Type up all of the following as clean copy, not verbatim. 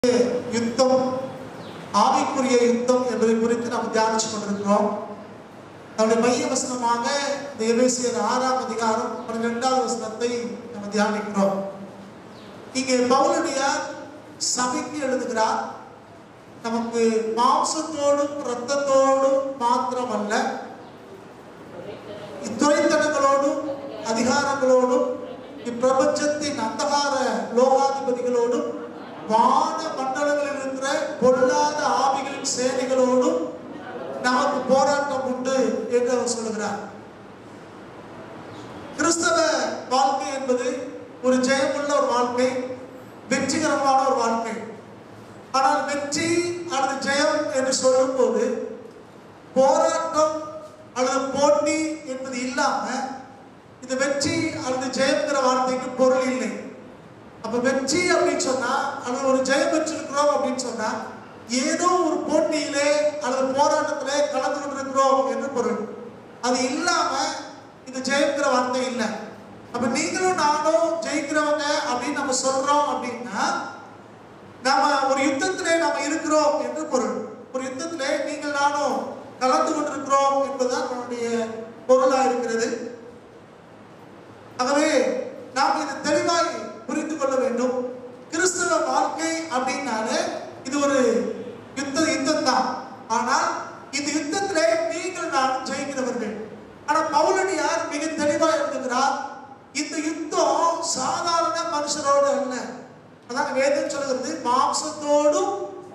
யுத்தம் ஆவிக்குரிய யுத்தம் என்பதை குறித்து நாம் தியானிச்சு கொண்டிருக்கிறோம். நம்முடைய மைய வசனமாக இந்த எபேசியர் 6ஆம் அதிகாரம் 12வது வசனத்தை நம்ம தியானிக்கிறோம். இங்கே பவுலடியார் சபைக்கு எழுதுகிறார். நமக்கு மாம்சத்தோடும் இரத்தத்தோடும் மாத்திரமல்ல, இத்துறைத்தனங்களோடும் அதிகாரங்களோடும் இப்பிரபஞ்சத்தின் அந்தகார லோகாதிபதிகளோடும் வான மண்டலங்களில் இருக்கிற பொல்லாத ஆவிகளின் சேனைகளோடும் நமக்கு போராட்டம் உண்டு என்று அவர் சொல்லுகிறார். கிறிஸ்தவ வாழ்க்கை என்பது ஒரு ஜெயமுள்ள ஒரு வாழ்க்கை, வெற்றிகரமான ஒரு வாழ்க்கை. ஆனால் வெற்றி அல்லது ஜெயம் என்று சொல்லும் போது போராட்டம் அல்லது போட்டி என்பது இல்லாம இந்த வெற்றி அல்லது ஜெயம்ங்கிற வார்த்தைக்கு பொருள் இல்லை. அப்ப வெற்றி அப்படின்னு சொன்னா அல்லது ஒரு ஜெயம் பெற்றிருக்கிறோம் அப்படின்னு சொன்னா ஏதோ ஒரு போட்டியிலே அல்லது போராட்டத்திலே கலந்து கொண்டிருக்கிறோம் என்று பொருள். அது இல்லாம இந்த ஜெயம்ங்கிற வார்த்தை இல்லை. அப்ப நீங்களும் நானும் ஜெயிக்கிறவங்க அப்படின்னு நம்ம சொல்றோம் அப்படின்னா நம்ம ஒரு யுத்தத்திலே நம்ம இருக்கிறோம் என்று பொருள். ஒரு யுத்தத்திலே நீங்கள் நானும் கலந்து கொண்டிருக்கிறோம் என்பதுதான் நம்முடைய பொருளா இருக்கிறது. ஆகவே நாம் இதை தெளிவாய் புரிந்து கொள்ள வேண்டும். கிறிஸ்தவ வாழ்க்கை அப்படின்னாலே இது ஒரு யுத்தம் தான். ஆனால் இந்த யுத்தத்திலே நீங்கள் நானும் ஜெயிக்கிறவர்கள். ஆனா பவுலடியார் மிக தெளிவாக எழுதுகிறார், இந்த யுத்தம் சாதாரண மனுஷரோடு அல்ல. அதான் வேதம் சொல்கிறது மாம்சத்தோடும்,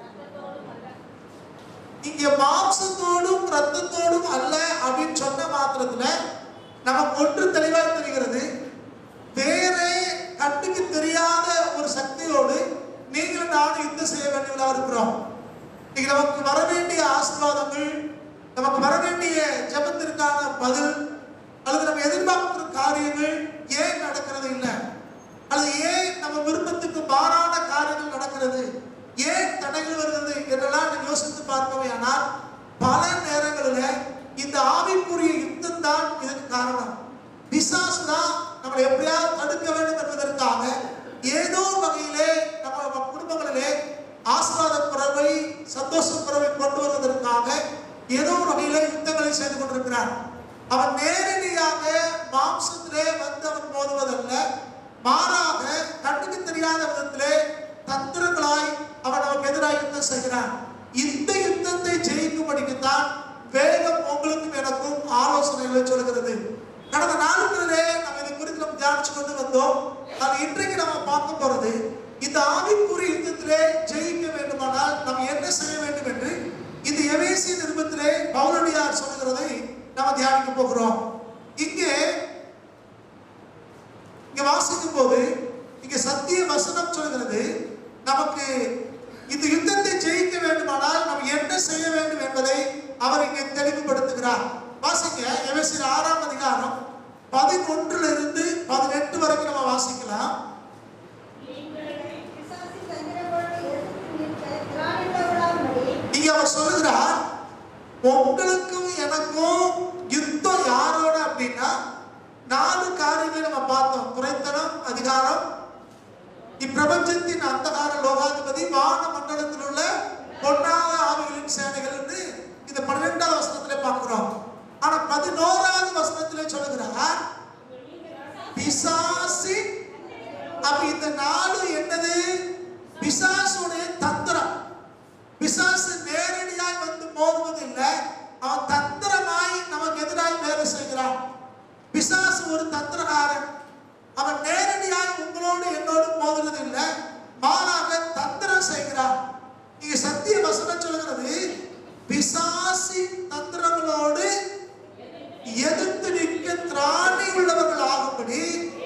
இங்க மாம்சத்தோடும் ரத்தத்தோடும் அல்ல அப்படின்னு சொன்ன மாத்திரத்துல நமக்கு ஒன்று தெளிவாக தெரிகிறது, வேற கண்ணுக்கு தெரியாத ஒரு சக்தியோடு நீங்கள் நானும் யுத்தம் செய்ய வேண்டியவர்களாக இருக்கிறோம். இன்னைக்கு நமக்கு வர வேண்டிய ஆசீர்வாதங்கள், நமக்கு வர வேண்டிய ஜெபத்திற்கான பதில் அல்லது நம்ம எதிர்பார்க்கிற காரியங்கள் ஏன் நடக்கிறது இல்லை, அல்லது ஏன் நம்ம விருப்பத்துக்கு மாறான காரியங்கள் நடக்கிறது, ஏன் தடைகள் வருகிறது என்றெல்லாம் நீங்க யோசித்து பார்க்கவே. ஆனால் பல நேரங்களில் இந்த ஆவிக்குரிய யுத்தம் தான் இதுக்கு காரணம். பிசாசு தான் நம்மளை எப்படியாவது தடுக்க வேண்டும் என்பதற்காக ஏதோ வகையிலே நம்ம குடும்பங்களிலே ஆசீர்வாத குறைவை, சந்தோஷ குறைவை கொண்டு வருவதற்காக ஏதோ வகையிலே யுத்தங்களை செய்து கொண்டிருக்கிறார். அவன் நேரடியாக மாம்சத்திலே வந்து அவன் மோதுவதல்ல, மாறாக கண்ணுக்கு தெரியாத விதத்திலே தந்திரங்களாய் அவன் நமக்கு எதிராக யுத்தம் செய்கிறான். இந்த யுத்தத்தை ஜெயிக்கும்படிக்குத்தான் வேதம் உங்களுக்கும் எனக்கும் ஆலோசனைகளை சொல்கிறது. கடந்த நாட்களிலே நம்ம இதை குறித்து நம்ம தியானிச்சு கொண்டு வந்தோம். அது இன்றைக்கு நம்ம பார்க்க போறது, இந்த ஆவிக்குரிய யுத்தத்திலே ஜெயிக்க வேண்டுமானால் நம்ம என்ன செய்ய வேண்டும் என்று இந்த எபேசிய நிருபத்திலே பவுலடியார் சொல்லுகிறதை நம்ம தியானிக்க போகிறோம். இங்கே வாசிக்கும் போது இங்க சத்திய வசனம் சொல்கிறது, நமக்கு இந்த யுத்தத்தை ஜெயிக்க வேண்டுமானால் நம்ம என்ன செய்ய வேண்டும் என்பதை அவர் இங்கே தெளிவுபடுத்துகிறார். வாசிக்க எபேசியர் 6ஆம் அதிகாரம் 11 18 வரைக்கும் நம்ம வாசிக்கலாம். இங்க அவர் சொல்லுகிறார், உங்களுக்கும் எனக்கும் யுத்தம் யாரோட அப்படின்னா 4 காரியங்களை நம்ம பார்த்தோம். துரைத்தனம், அதிகாரம், இப்பிரபஞ்சத்தின் அந்தகார லோகாதிபதி, வான மண்டலத்தில் உள்ள பொன்னாக ஆவிகளின் சேனைகள் என்று இந்த 12வது வசனத்திலே பார்க்கிறோம். ஆனா 11வது வசனத்திலே சொல்லுகிறார் பிசாசு. அப்ப இந்த 4 என்னது? பிசாசுடைய தந்திரம். பிசாசு நேரடியாய் வந்து மோதுவதில்லை, அவன் தந்திரமாய் நமக்கு எதிராய் வேலை செய்கிறான். பிசாசு ஒரு தந்திரகாரன். அவன் நேரடியாய் உங்களோடு என்னோடு மோதுவது இல்லை, மாறாக தந்திரம் செய்கிறான். இங்க சத்திய வசனம் சொல்கிறது, பிசாசி தந்திரங்களோடு எதிர்த்து நிற்க திராணி உள்ளவர்கள் ஆகும்படி.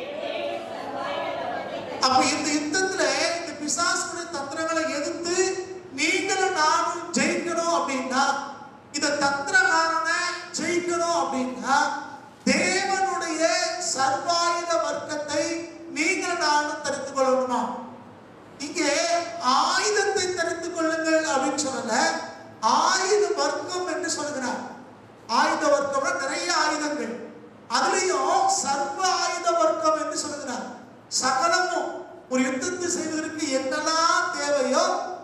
அப்ப இந்த யுத்தத்துல இந்த பிசாசுடைய தந்திரங்களை எதிர்த்து நீங்களும் நானும் ஜெயிக்கணும் அப்படின்னா, இந்த தந்திரகாரனை ஜெயிக்கணும் அப்படின்னா தேவனுடைய சர்வாயுத வர்க்கத்தை நீங்கள் நானும் தரித்துக் கொள்ளணுமா? இங்கே ஆயுதத்தை தரித்துக் கொள்ளுங்கள் அப்படின்னு சொல்லல, ஆயுத வர்க்கம் என்று சொல்லுகிறார். ஆயுத வர்க்கம்னா நிறைய ஆயுதங்கள், அதுலயும் சர்வ ஆயுத வர்க்கம் என்று சொல்லுகிறார். சகலமும் ஒரு யுத்தத்தை செய்வதற்கு என்னெல்லாம் தேவையோ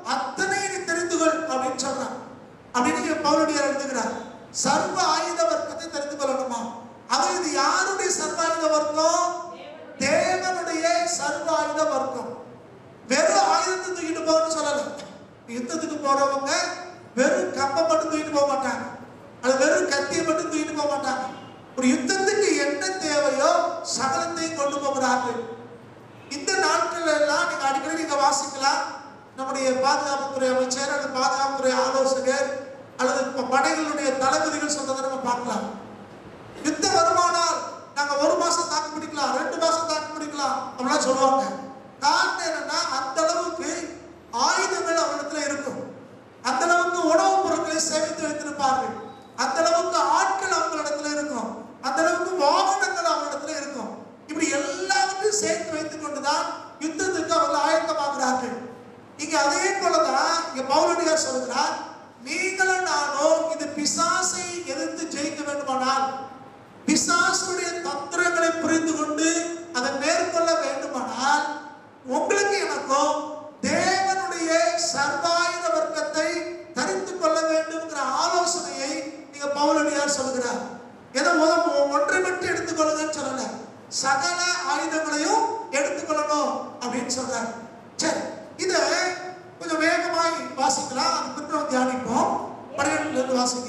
யுத்தத்துக்கு போறவங்க வெறும் கம்பை மட்டும் தூக்கிட்டு போக மாட்டாங்க, அது வெறும் கத்தியை மட்டும் தூக்கிட்டு போக மாட்டாங்க. ஒரு யுத்தத்துக்கு என்ன தேவையோ சகலத்தையும் கொண்டு போகிறார்கள். இந்த நாட்கள் எல்லாம் நீங்க அடிக்கடி நீங்க வாசிக்கலாம். நம்முடைய பாதுகாப்புத்துறை அமைச்சர் அல்லது பாதுகாப்புத்துறை ஆலோசகர் அல்லது படைகளுடைய தளபதிகள் சொல்றதை நம்ம பார்க்கலாம். யுத்தம் வருமானால் நாங்க 1 மாசம் தாக்கு பிடிக்கலாம், 2 மாசம் தாக்கு பிடிக்கலாம் அப்படிலாம் சொல்லுவாங்க. காரணம் என்னன்னா அந்த அளவுக்கு ஆயுதங்கள் அவரிடத்துல இருக்கும், அந்த அளவுக்கு உணவுப் பொருட்களை சேமித்து வைத்திருப்பார்கள், அந்த அளவுக்கு ஆட்கள் அவங்களிடத்துல இருக்கும், அந்த அளவுக்கு வாகனங்கள் அவங்களிடத்துல இருக்கும். இப்படி எல்லாவற்றையும் சேர்த்து வைத்துக் கொண்டுதான் யுத்தத்துக்கு அவர்கள் ஆயத்தமாகிறார்கள். இங்க அதே போலதான் இங்க பவுலடியார் சொல்கிறார், நீங்களும் நானும் இந்த பிசாசை எதிர்த்து ஜெயிக்க வேண்டுமானால், பிசாசுடைய தந்திரங்களை புரிந்து கொண்டு அதை மேற்கொள்ள வேண்டுமானால், உங்களுக்கு எனக்கும் தேவனுடைய சர்வாயுத வர்க்கத்தை தரித்துக் கொள்ள வேண்டும்ங்கிற ஆலோசனையை நீங்க பவுலடியார் சொல்கிறார். ஏதோ ஒன்றை மட்டும் எடுத்துக்கொள்ளுங்கன்னு சொல்லல, சகல ஆயுதங்களையும் எடுத்துக்கொள்ளணும் அப்படின்னு சொல்றாரு. சரி, இத கொஞ்சம் வேகமாய் வாசிக்கலாம், அது பின்னர் தியானிப்போம். 12 இருந்து வாசிங்க.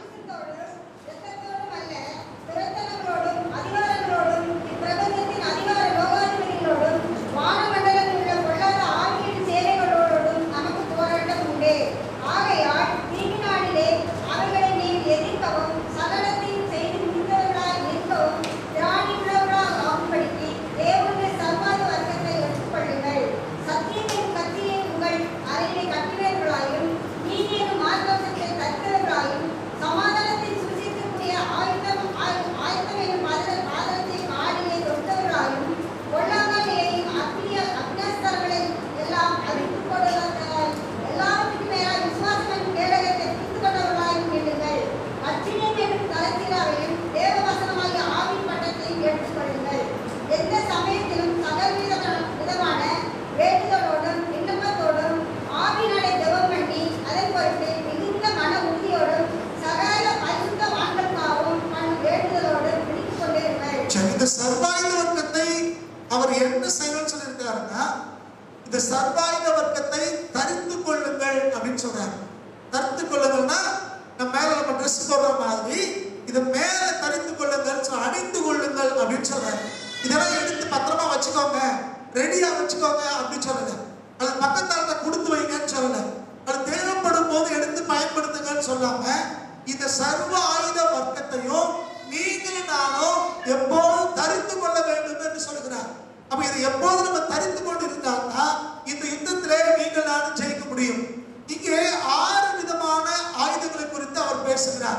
சர்வாயுத வர்க்கத்தை அவர் என்ன செய்யணும்னு சொல்லியிருக்காருன்னா, இந்த சர்வாயுத வர்க்கத்தை தரித்து கொள்ளுங்கள் அப்படின்னு சொல்றாரு. தரித்து கொள்ளுங்கள்னா நம்ம மேல நம்ம ட்ரெஸ் போடுற மாதிரி இதை மேல தரித்து கொள்ளுங்கள், அணிந்து கொள்ளுங்கள் அப்படின்னு சொல்றாரு. இதெல்லாம் எடுத்து பத்திரமா வச்சுக்கோங்க, ரெடியா வச்சுக்கோங்க அப்படின்னு சொல்லல, அது பக்கத்தால கொடுத்து வைங்கன்னு சொல்லல, அது தேவைப்படும் போது எடுத்து பயன்படுத்துங்கன்னு சொல்லாம இந்த சர்வ ஆயுத வர்க்கத்தையும் நீங்களும் நானும் எப்போதும் தரித்து கொள்ள வேண்டும் என்று சொல்கிறார். அப்ப இதை எப்போது நம்ம தரித்து கொண்டு இருந்தால்தான் இந்த யுத்தத்திலே நீங்கள் நானும் ஜெயிக்க முடியும். இங்கே 6 விதமான ஆயுதங்களை குறித்து அவர் பேசுகிறார்.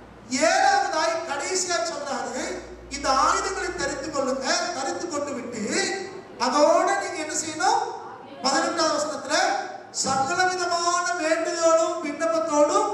7வதாய் கடைசியா சொல்றாரு, இந்த ஆயுதங்களை தரித்து கொள்ளுங்க, தரித்து கொண்டு விட்டு அதோட நீங்க என்ன செய்யணும்? 18வது வசனத்துல சகல விதமான வேண்டுதலோடும் விண்ணப்பத்தோடும்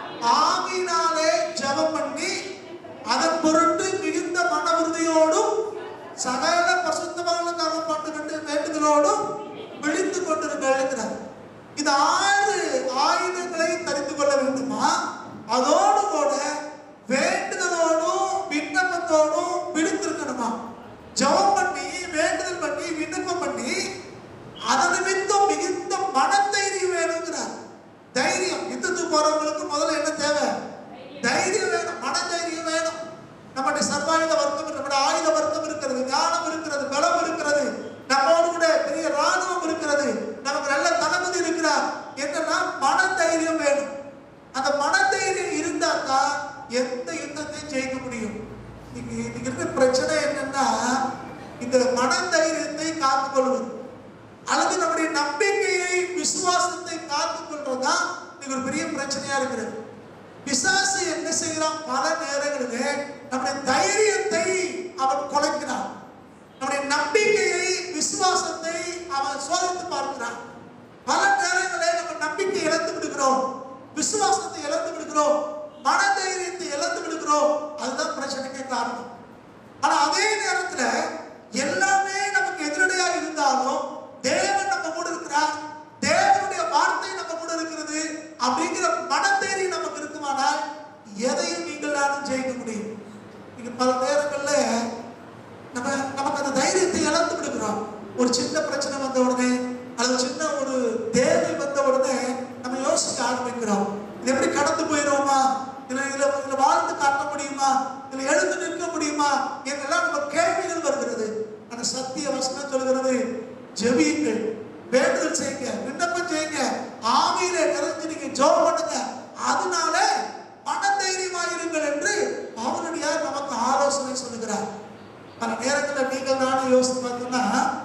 ஆவியினாலே ஜெபம் பண்ணி அதன் பொருட்டு மிகுந்த மன உறுதியோடும் சகல பரிசுத்தவான்களுக்காக பண்ணுகின்ற வேண்டுதலோடும் விழித்துக் கொண்டிருக்கிறார். இந்த 6 ஆயுதங்களை தரித்து கொள்ள வேண்டுமா? அதோடு கூட வேண்டுதலோடும் விண்ணப்பத்தோடும் விழித்திருக்கணுமா? ஜெபம் பண்ணி வேண்டுதல் பண்ணி விண்ணப்பம் பண்ணி அதன் நிமித்தம் மிகுந்த மன தைரியம் வேணுங்கிறார். தைரியம், யுத்தத்துக்கு போறவங்களுக்கு முதல்ல என்ன தேவை? தைரியம் வேணும், மன தைரியம் வேணும். நம்முடைய சர்வாயுத வர்க்கம், நம்முடைய ஆயுத வர்க்கம் இருக்கிறது, ஞானம் இருக்கிறது, பலம் இருக்கிறது, நம்மோடு கூட பெரிய ராணுவம் இருக்கிறது, நமக்கு நல்ல தளபதி இருக்கிறார். என்னன்னா மன தைரியம் வேணும். அந்த மன தைரியம் இருந்தா தான் எந்த யுத்தத்தையும் ஜெயிக்க முடியும். இன்னைக்கு இருக்கிற பிரச்சனை என்னன்னா, இந்த மன தைரியத்தை காத்துக்கொள்வது அல்லது நம்முடைய நம்பிக்கையை விசுவாசத்தை காத்துக்கொள்றதா இன்னைக்கு ஒரு பெரிய பிரச்சனையா இருக்கிறது. பிசாசு என்ன செய்கிறான்? பல நேரங்களிலே நம்முடைய தைரியத்தை அவன் குலைக்கிறான், நம்முடைய நம்பிக்கையை விசுவாசத்தை அவன் சோதித்து பார்க்கிறான். பல நேரங்களே நம்ம நம்பிக்கை இழந்து விடுகிறோம், விசுவாசத்தை இழந்து விடுகிறோம், மன தைரியத்தை இழந்து விடுகிறோம். அதுதான் பிரச்சனைக்கு காரணம். ஆனா அதே நேரத்துல எல்லாமே நமக்கு எதிரடையா இருந்தாலும் தேவன் நம்ம கூட இருக்கிறார், தேவனுடைய வார்த்தை நம்ம கூட இருக்கிறது அப்படிங்கிற மன தைரியம் நமக்கு இருக்குமானால் எதையும் நீங்கள் நானும் ஜெயிக்க முடியும். நீங்க பல நேரங்கள்ல நமக்கு அந்த தைரியத்தை இழந்து விடுகிறோம். ஒரு சின்ன பிரச்சனை வந்த உடனே அல்லது சின்ன ஒரு தேவை வந்த உடனே ஆவியிலே நிறைஞ்சு நீங்க ஜெபம் பண்ணுங்க, அதனால மனதைரியமாயிருங்கள் என்று பவுலடியார் நமக்கு ஆலோசனை சொல்லுகிறார். பல நேரங்களில் நீங்கள் நானும் யோசித்து பார்த்தோம்னா,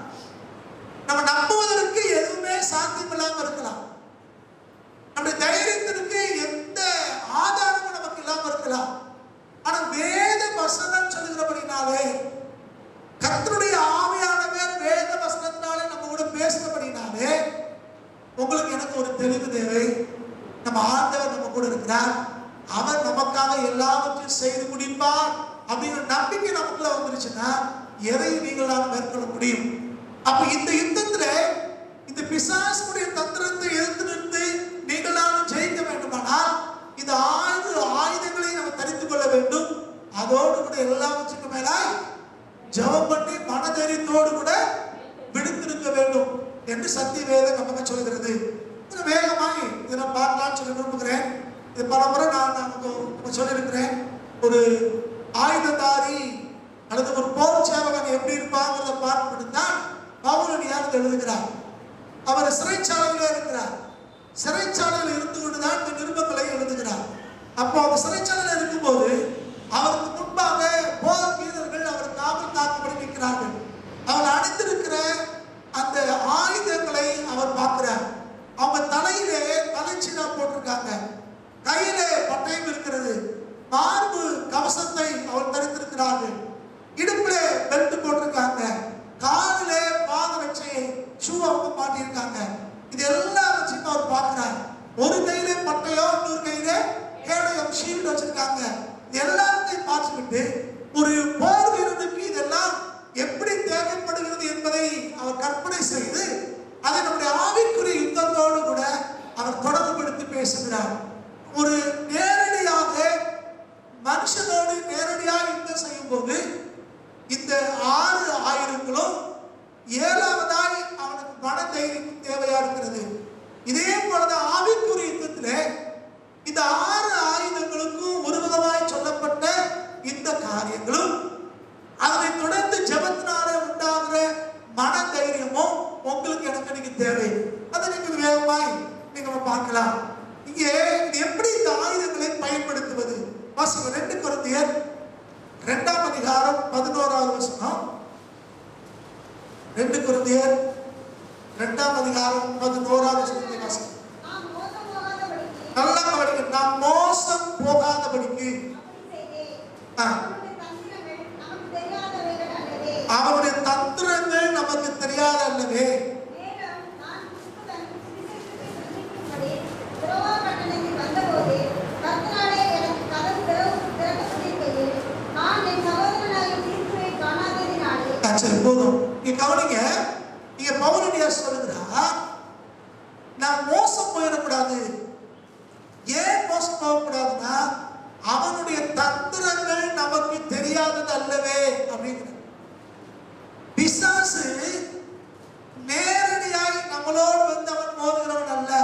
நம்ம நம்புவதற்கு எதுவுமே சாத்தியம் இல்லாமல் இருக்கலாம், நம்முடைய தைரியத்திற்கு எந்த ஆதாரமும் நமக்கு இல்லாமல் இருக்கலாம். ஆனா வேத வசனம் சொல்லுகிறபடினாலே, கர்த்தருடைய ஆவியானவர் வேத வசனத்தினாலே நம்ம கூட பேசுகிறபடினாலே, உங்களுக்கு எனக்கு ஒரு தெளிவு தேவை. நம்ம ஆண்டவர் நம்ம கூட இருக்கிறார், அவர் நமக்காக எல்லாவற்றையும் செய்து முடிப்பார் அப்படிங்கிற நம்பிக்கை நமக்குள்ள வந்துருச்சுன்னா எதையும் நீங்களால மேற்கொள்ள முடியும். அப்ப இந்த யுத்தத்துல இந்த பிசாசுடைய தந்திரத்தை எதிர்த்து நிறுத்தி நீங்களாலும் ஜெயிக்க வேண்டுமானால் இந்த 6 ஆயுதங்களை நம்ம தரித்துக் கொள்ள வேண்டும். அதோடு கூட எல்லாவற்றுக்கும் மேலாய் ஜெபம் பண்ணி மனதைரியத்தோடு கூட விடுத்திருக்க வேண்டும் என்று சத்திய வேதம் நமக்கு சொல்கிறது. வேகமாய் இதை நான் பார்க்கலாம்னு சொல்லி விரும்புகிறேன். இது பல முறை நான் சொல்லியிருக்கிறேன். ஒரு ஆயுததாரி அல்லது ஒரு போர் சேவகன் எப்படி இருப்பாங்கிறத பார்த்துதான் பவுலடியார் எழுதுகிறார். அவர் சிறைச்சாலையில இருக்கிறார். சிறைச்சாலையில் இருந்து கொண்டுதான் இந்த நிருபங்களை எழுதுகிறார். அப்போ அவர் சிறைச்சாலையில் இருக்கும்போது அவருக்கு முன்பாக போர் வீரர்கள் அவர் காவல் காக்கப்படி நிற்கிறார்கள். அவர் அணிந்திருக்கிற அந்த ஆயுதங்களை அவர் பார்க்கிறார். அவங்க தலையிலே தலைச்சீனா போட்டிருக்காங்க, கையிலே பட்டயம் இருக்கிறது, மார்பு கவசத்தை அவர் தரித்திருக்கிறார்கள், இடுப்பிலே பெல்ட் போட்டிருக்காங்க, காலிலே பாதரட்சையை ஷூ அவங்க மாட்டியிருக்காங்க. இது எல்லாம் வச்சு அவர் பார்க்கிறார். ஒரு கையிலே பட்டயம், இன்னொரு கையிலே கேடயம் ஷீல்டு வச்சிருக்காங்க. இது எல்லாத்தையும் பார்த்துக்கிட்டு ஒரு போர் வீரனுக்கு இதெல்லாம் எப்படி தேவைப்படுகிறது என்பதை அவர் கற்பனை செய்து அதை நம்முடைய ஆவிக்குரிய யுத்தத்தோடு கூட அவர் தொடர்புபடுத்தி பேசுகிறார். ஒரு நேரடியாக மனுஷனோடு நேரடியாக யுத்தம் செய்யும் போது இந்த 6 ஆயுதங்களும் 7வதாய் அவனுக்கு மன தைரியம் தேவையா இருக்கிறது. இதே போலதான் ஆவிக்குரிய யுத்தத்திலே இந்த 6 ஆயுதங்களுக்கும் ஒரு விதமாய் சொல்லப்பட்ட இந்த காரியங்களும் அதனை தொடர்ந்து ஜெபத்தினால உண்டாகிற மன தைரியமும் உங்களுக்கு எனக்கு நீங்க தேவை. அதை நீங்க வேகமாய் நீங்க பார்க்கலாம். இங்கே எப்படி இந்த ஆயுதங்களை பயன்படுத்துவது? வாசிங்க 2 கொரிந்தியர் 2ஆம் அதிகாரம் 11வது வசனம். 2 கொரிந்தியர் 2ஆம் அதிகாரம் 11வது வசனத்தை வாசிங்க. நல்லா படிங்க. நாம் மோசம் போகாதபடிக்கு அவருடைய தந்திரங்கள் நமக்கு தெரியாத அல்லவே. போதும், நீங்க கவனிங்க. நீங்க பவுலடியார் சொல்லுகிறா, நான் மோசம் போயிடக்கூடாது. ஏன் மோசம் போகக்கூடாதுன்னா அவனுடைய தந்திரங்கள் நமக்கு தெரியாதது அல்லவே அப்படிங்கிற. பிசாசு நேரடியாய் நம்மளோடு வந்து அவன் மோதுகிறவன் அல்ல.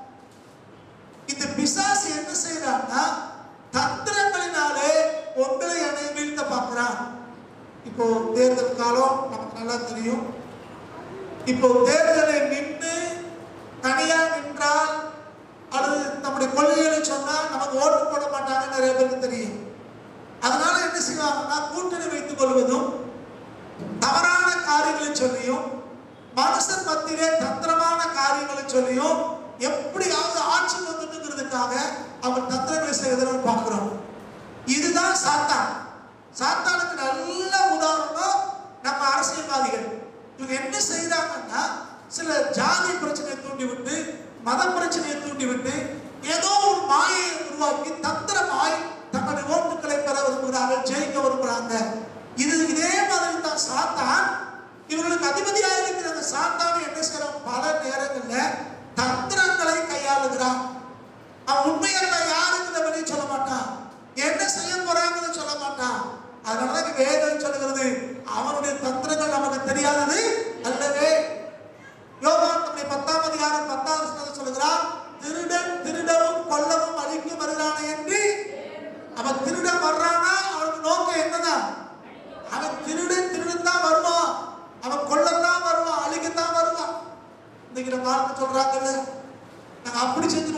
இந்த பிசாசு என்ன செய்யறான்னா தந்திரங்களினாலே உங்களை என்னை வீழ்த்த பார்க்கிறான். இப்போ தேர்தல் காலம் நமக்கு நல்லா தெரியும். இப்போ தேர்தலை நின்று தனியா நின்றால் அல்லது நம்முடைய கொள்கைகளை சொன்னா நமக்கு ஓட்டு போட மாட்டாங்க நிறைய பேருக்கு தெரியும். அதனால என்ன செய்வாங்கன்னா கூட்டணி வைத்துக் கொள்வதும் தவறான காரியங்களை சொல்லியும் மனுஷன் மத்தியிலே தந்திரமான காரியங்களை சொல்லியும் எப்படியாவது ஆட்சி வந்துட்டுங்கிறதுக்காக அவர் தந்திரங்களை செய்வதை பார்க்கிறோம். இதுதான் சாத்தான். சாத்தானுக்கு நல்ல உதாரணம் நம்ம அரசியல்வாதிகள். இவங்க என்ன செய்யறாங்கன்னா சில ஜாதி பிரச்சனையை தூண்டிவிட்டு மத பிரச்சனையை தூண்டிவிட்டு ஏதோ ஒரு மாயை உருவாக்கி தந்திரமாய் தங்களுடைய ஓட்டுகளை பெற விரும்புகிறார்கள், ஜெயிக்க விரும்புகிறாங்க. இதே மாதிரி தான் சாத்தான். இவர்களுக்கு அதிபதியாக இருக்கிற அந்த சாத்தானை என்ன செய்யறான்? பல நேரங்களில் தந்திரங்களை கையாளுகிறான். அவன் உண்மையாக யாருங்கிறத வெளியே சொல்ல மாட்டான், என்ன செய்ய போறாங்கன்னு சொல்ல மாட்டான். அதனாலதான் வேதம் சொல்லுகிறது அவனுடைய தந்திரங்கள் நமக்கு தெரியாதது அல்லவே. யோவான் 10ஆம் அதிகாரம் 10ஆம் வசனத்தில் சொல்லுகிறான், திருடன் திருடவும் கொல்லவும் அழிக்கும் வருகிறானே என்று. அவன் திருடன் வர்றானா அவனுக்கு நோக்கம் என்னதான்? அவன் திருடன் தான் வருவான், அவன் கொல்லத்தான் வருவான், அழிக்கத்தான் வருவான். இன்னைக்கு நம்ம பார்த்து சொல்றாங்கல்ல, நாங்க அப்படி செஞ்சு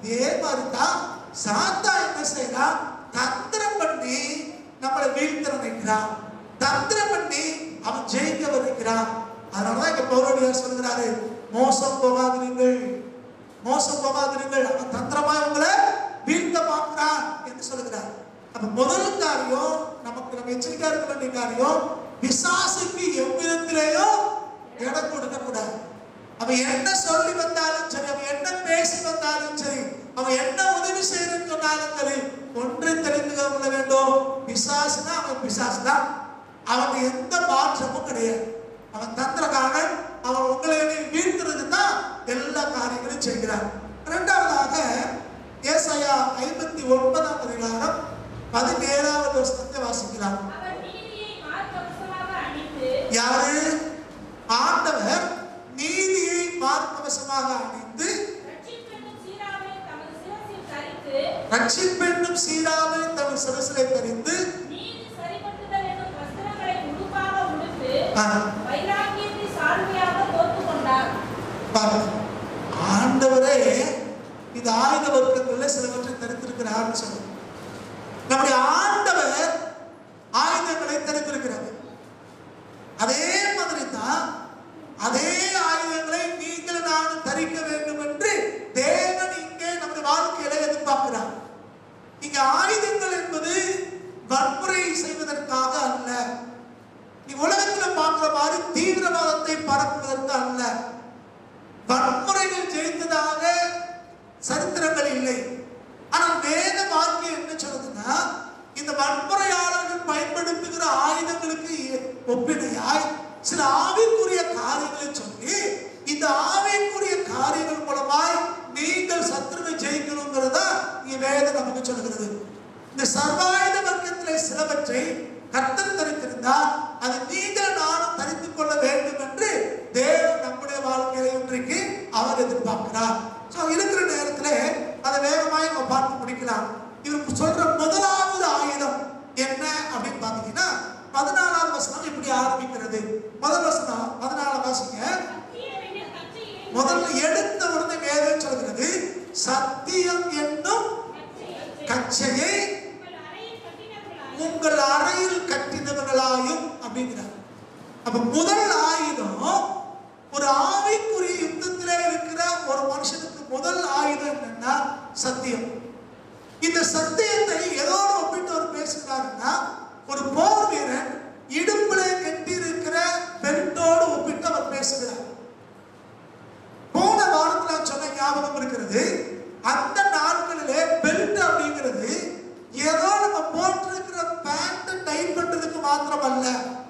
இதே மாதிரி தான் சாத்தா என்ன செய்யறான்? தந்திரம் பண்ணி நம்மளை வீழ்த்த நினைக்கிறான், தந்திரம் பண்ணி அவன் ஜெயிக்க வைக்கிறான். அதனாலதான் இங்க பவுலடியார் சொல்கிறாரு, மோசம் போகாதிருங்கள், மோசம் போகாதிருங்கள், அவன் தந்திரமா உங்களை வீழ்த்த பார்க்கிறான் என்று சொல்லுகிறார். அப்ப முதல் காரியம் நமக்கு நம்ம எச்சரிக்கையா இருக்க வேண்டிய காரியம், பிசாசுக்கு எவ்விதத்திலேயும் இடம் கொடுக்க கூடாது. அவன் என்ன சொல்லி வந்தாலும் சரி, அவன் என்ன பேசி வந்தாலும் சரி, அவன் என்ன உதவி செய்யணும்னு சொன்னாலும் சரி, ஒன்றை தெரிந்து கொள்ள வேண்டும், பிசாசுனா அவன் பிசாசு தான், அவன் எந்த மாற்றமும் கிடையாது. அவன் தந்திரக்காரன், அவன் உங்களை வீழ்த்துறது தான் எல்லா காரியங்களும் செய்கிறான். இரண்டாவதாக ஏசாயா 59ஆம் அதிகாரம் 17வது வசனத்தை வாசிக்கலாம். யாரு? ஆண்டவர் நீதியை மார்க்கவசமாக அணிந்து ரட்சிப்பென்னும் சீராவை தமது சிரசிலே தரித்து ஆண்டவரே இந்த ஆயுத வர்க்கத்துல சிலவற்றை தரித்திருக்கிறார் சொல்லுங்க. நம்முடைய ஆண்டவர் ஆயுதங்களை தரித்திருக்கிறார். அதே மாதிரி தான் அதே ஆயுதங்களை நீங்கள் நானும் தரிக்க வேண்டும் என்று தேவன் இங்கே நம்முடைய வாழ்க்கையில எதிர்பார்க்கிறார். இங்க ஆயுதங்கள் என்பது வன்முறை செய்வதற்காக அல்ல, நீ உலகத்தில் பார்க்கிற மாதிரி தீவிரவாதத்தை பரப்புவதற்கு அல்ல. வன்முறைகள் ஜெயித்ததாக சரித்திரங்கள் இல்லை. ஆனால் வேத வாக்கியம் என்ன சொல்லுதுன்னா, இந்த வன்முறையாளர்கள் பயன்படுத்துகிற ஆயுதங்களுக்கு ஒப்பினையாய் சில ஆவிக்குரிய காரியங்களை சொல்லி, இந்த ஆவிக்குரிய காரியங்கள் மூலமாய் நீங்கள் சத்துருவை ஜெயிக்கணுங்கிறதா இங்க வேதம் நமக்கு சொல்லுகிறது. இந்த சர்வாயுத வர்க்கத்திலே சிலவற்றை கர்த்தர் தரித்திருந்தால் அது நீங்கள் நானும் தரித்துக் கொள்ள வேண்டும் என்று தேவன் நம்முடைய வாழ்க்கையில இன்றைக்கு அவர் எதிர்பார்க்கிறார். இருக்கிற நேரத்தில் அதை வேகமாய் நம்ம பார்த்து முடிக்கலாம். இவருக்கு சொல்ற முதலாவது ஆயுதம் என்ன அப்படின்னு பாத்தீங்கன்னா 14வது வசனம் இப்படி ஆரம்பிக்கிறது. முதல் வசனம் 14 வாசிங்க. முதல்ல எடுத்த உடனே வேதம் சொல்கிறது, சத்தியம் என்னும் கச்சையை உங்கள் அறையில் கட்டினவர்களாயும் அப்படிங்கிறார். அப்ப முதல் ஆயுதம், ஒரு ஆவிக்குரிய யுத்தத்திலே இருக்கிற ஒரு மனுஷனுக்கு முதல் ஆயுதம் என்னன்னா சத்தியம். இந்த சத்தியத்தை எதோடு ஒப்பிட்டு அவர் பேசுகிறாருன்னா, ஒரு போர் வீரன் இடுப்பிலே கட்டி இருக்கிற பெல்ட்டோடு ஒப்பிட்டு அவர் பேசுகிறார். போன வாரத்தில் சொன்ன ஞாபகம் இருக்கிறது, அந்த நாட்களிலே பெல்ட் அப்படிங்கிறது ஏதோ நம்ம போட்டிருக்கிற பேண்ட் டைட் பண்றதுக்கு மாத்திரம் அல்ல.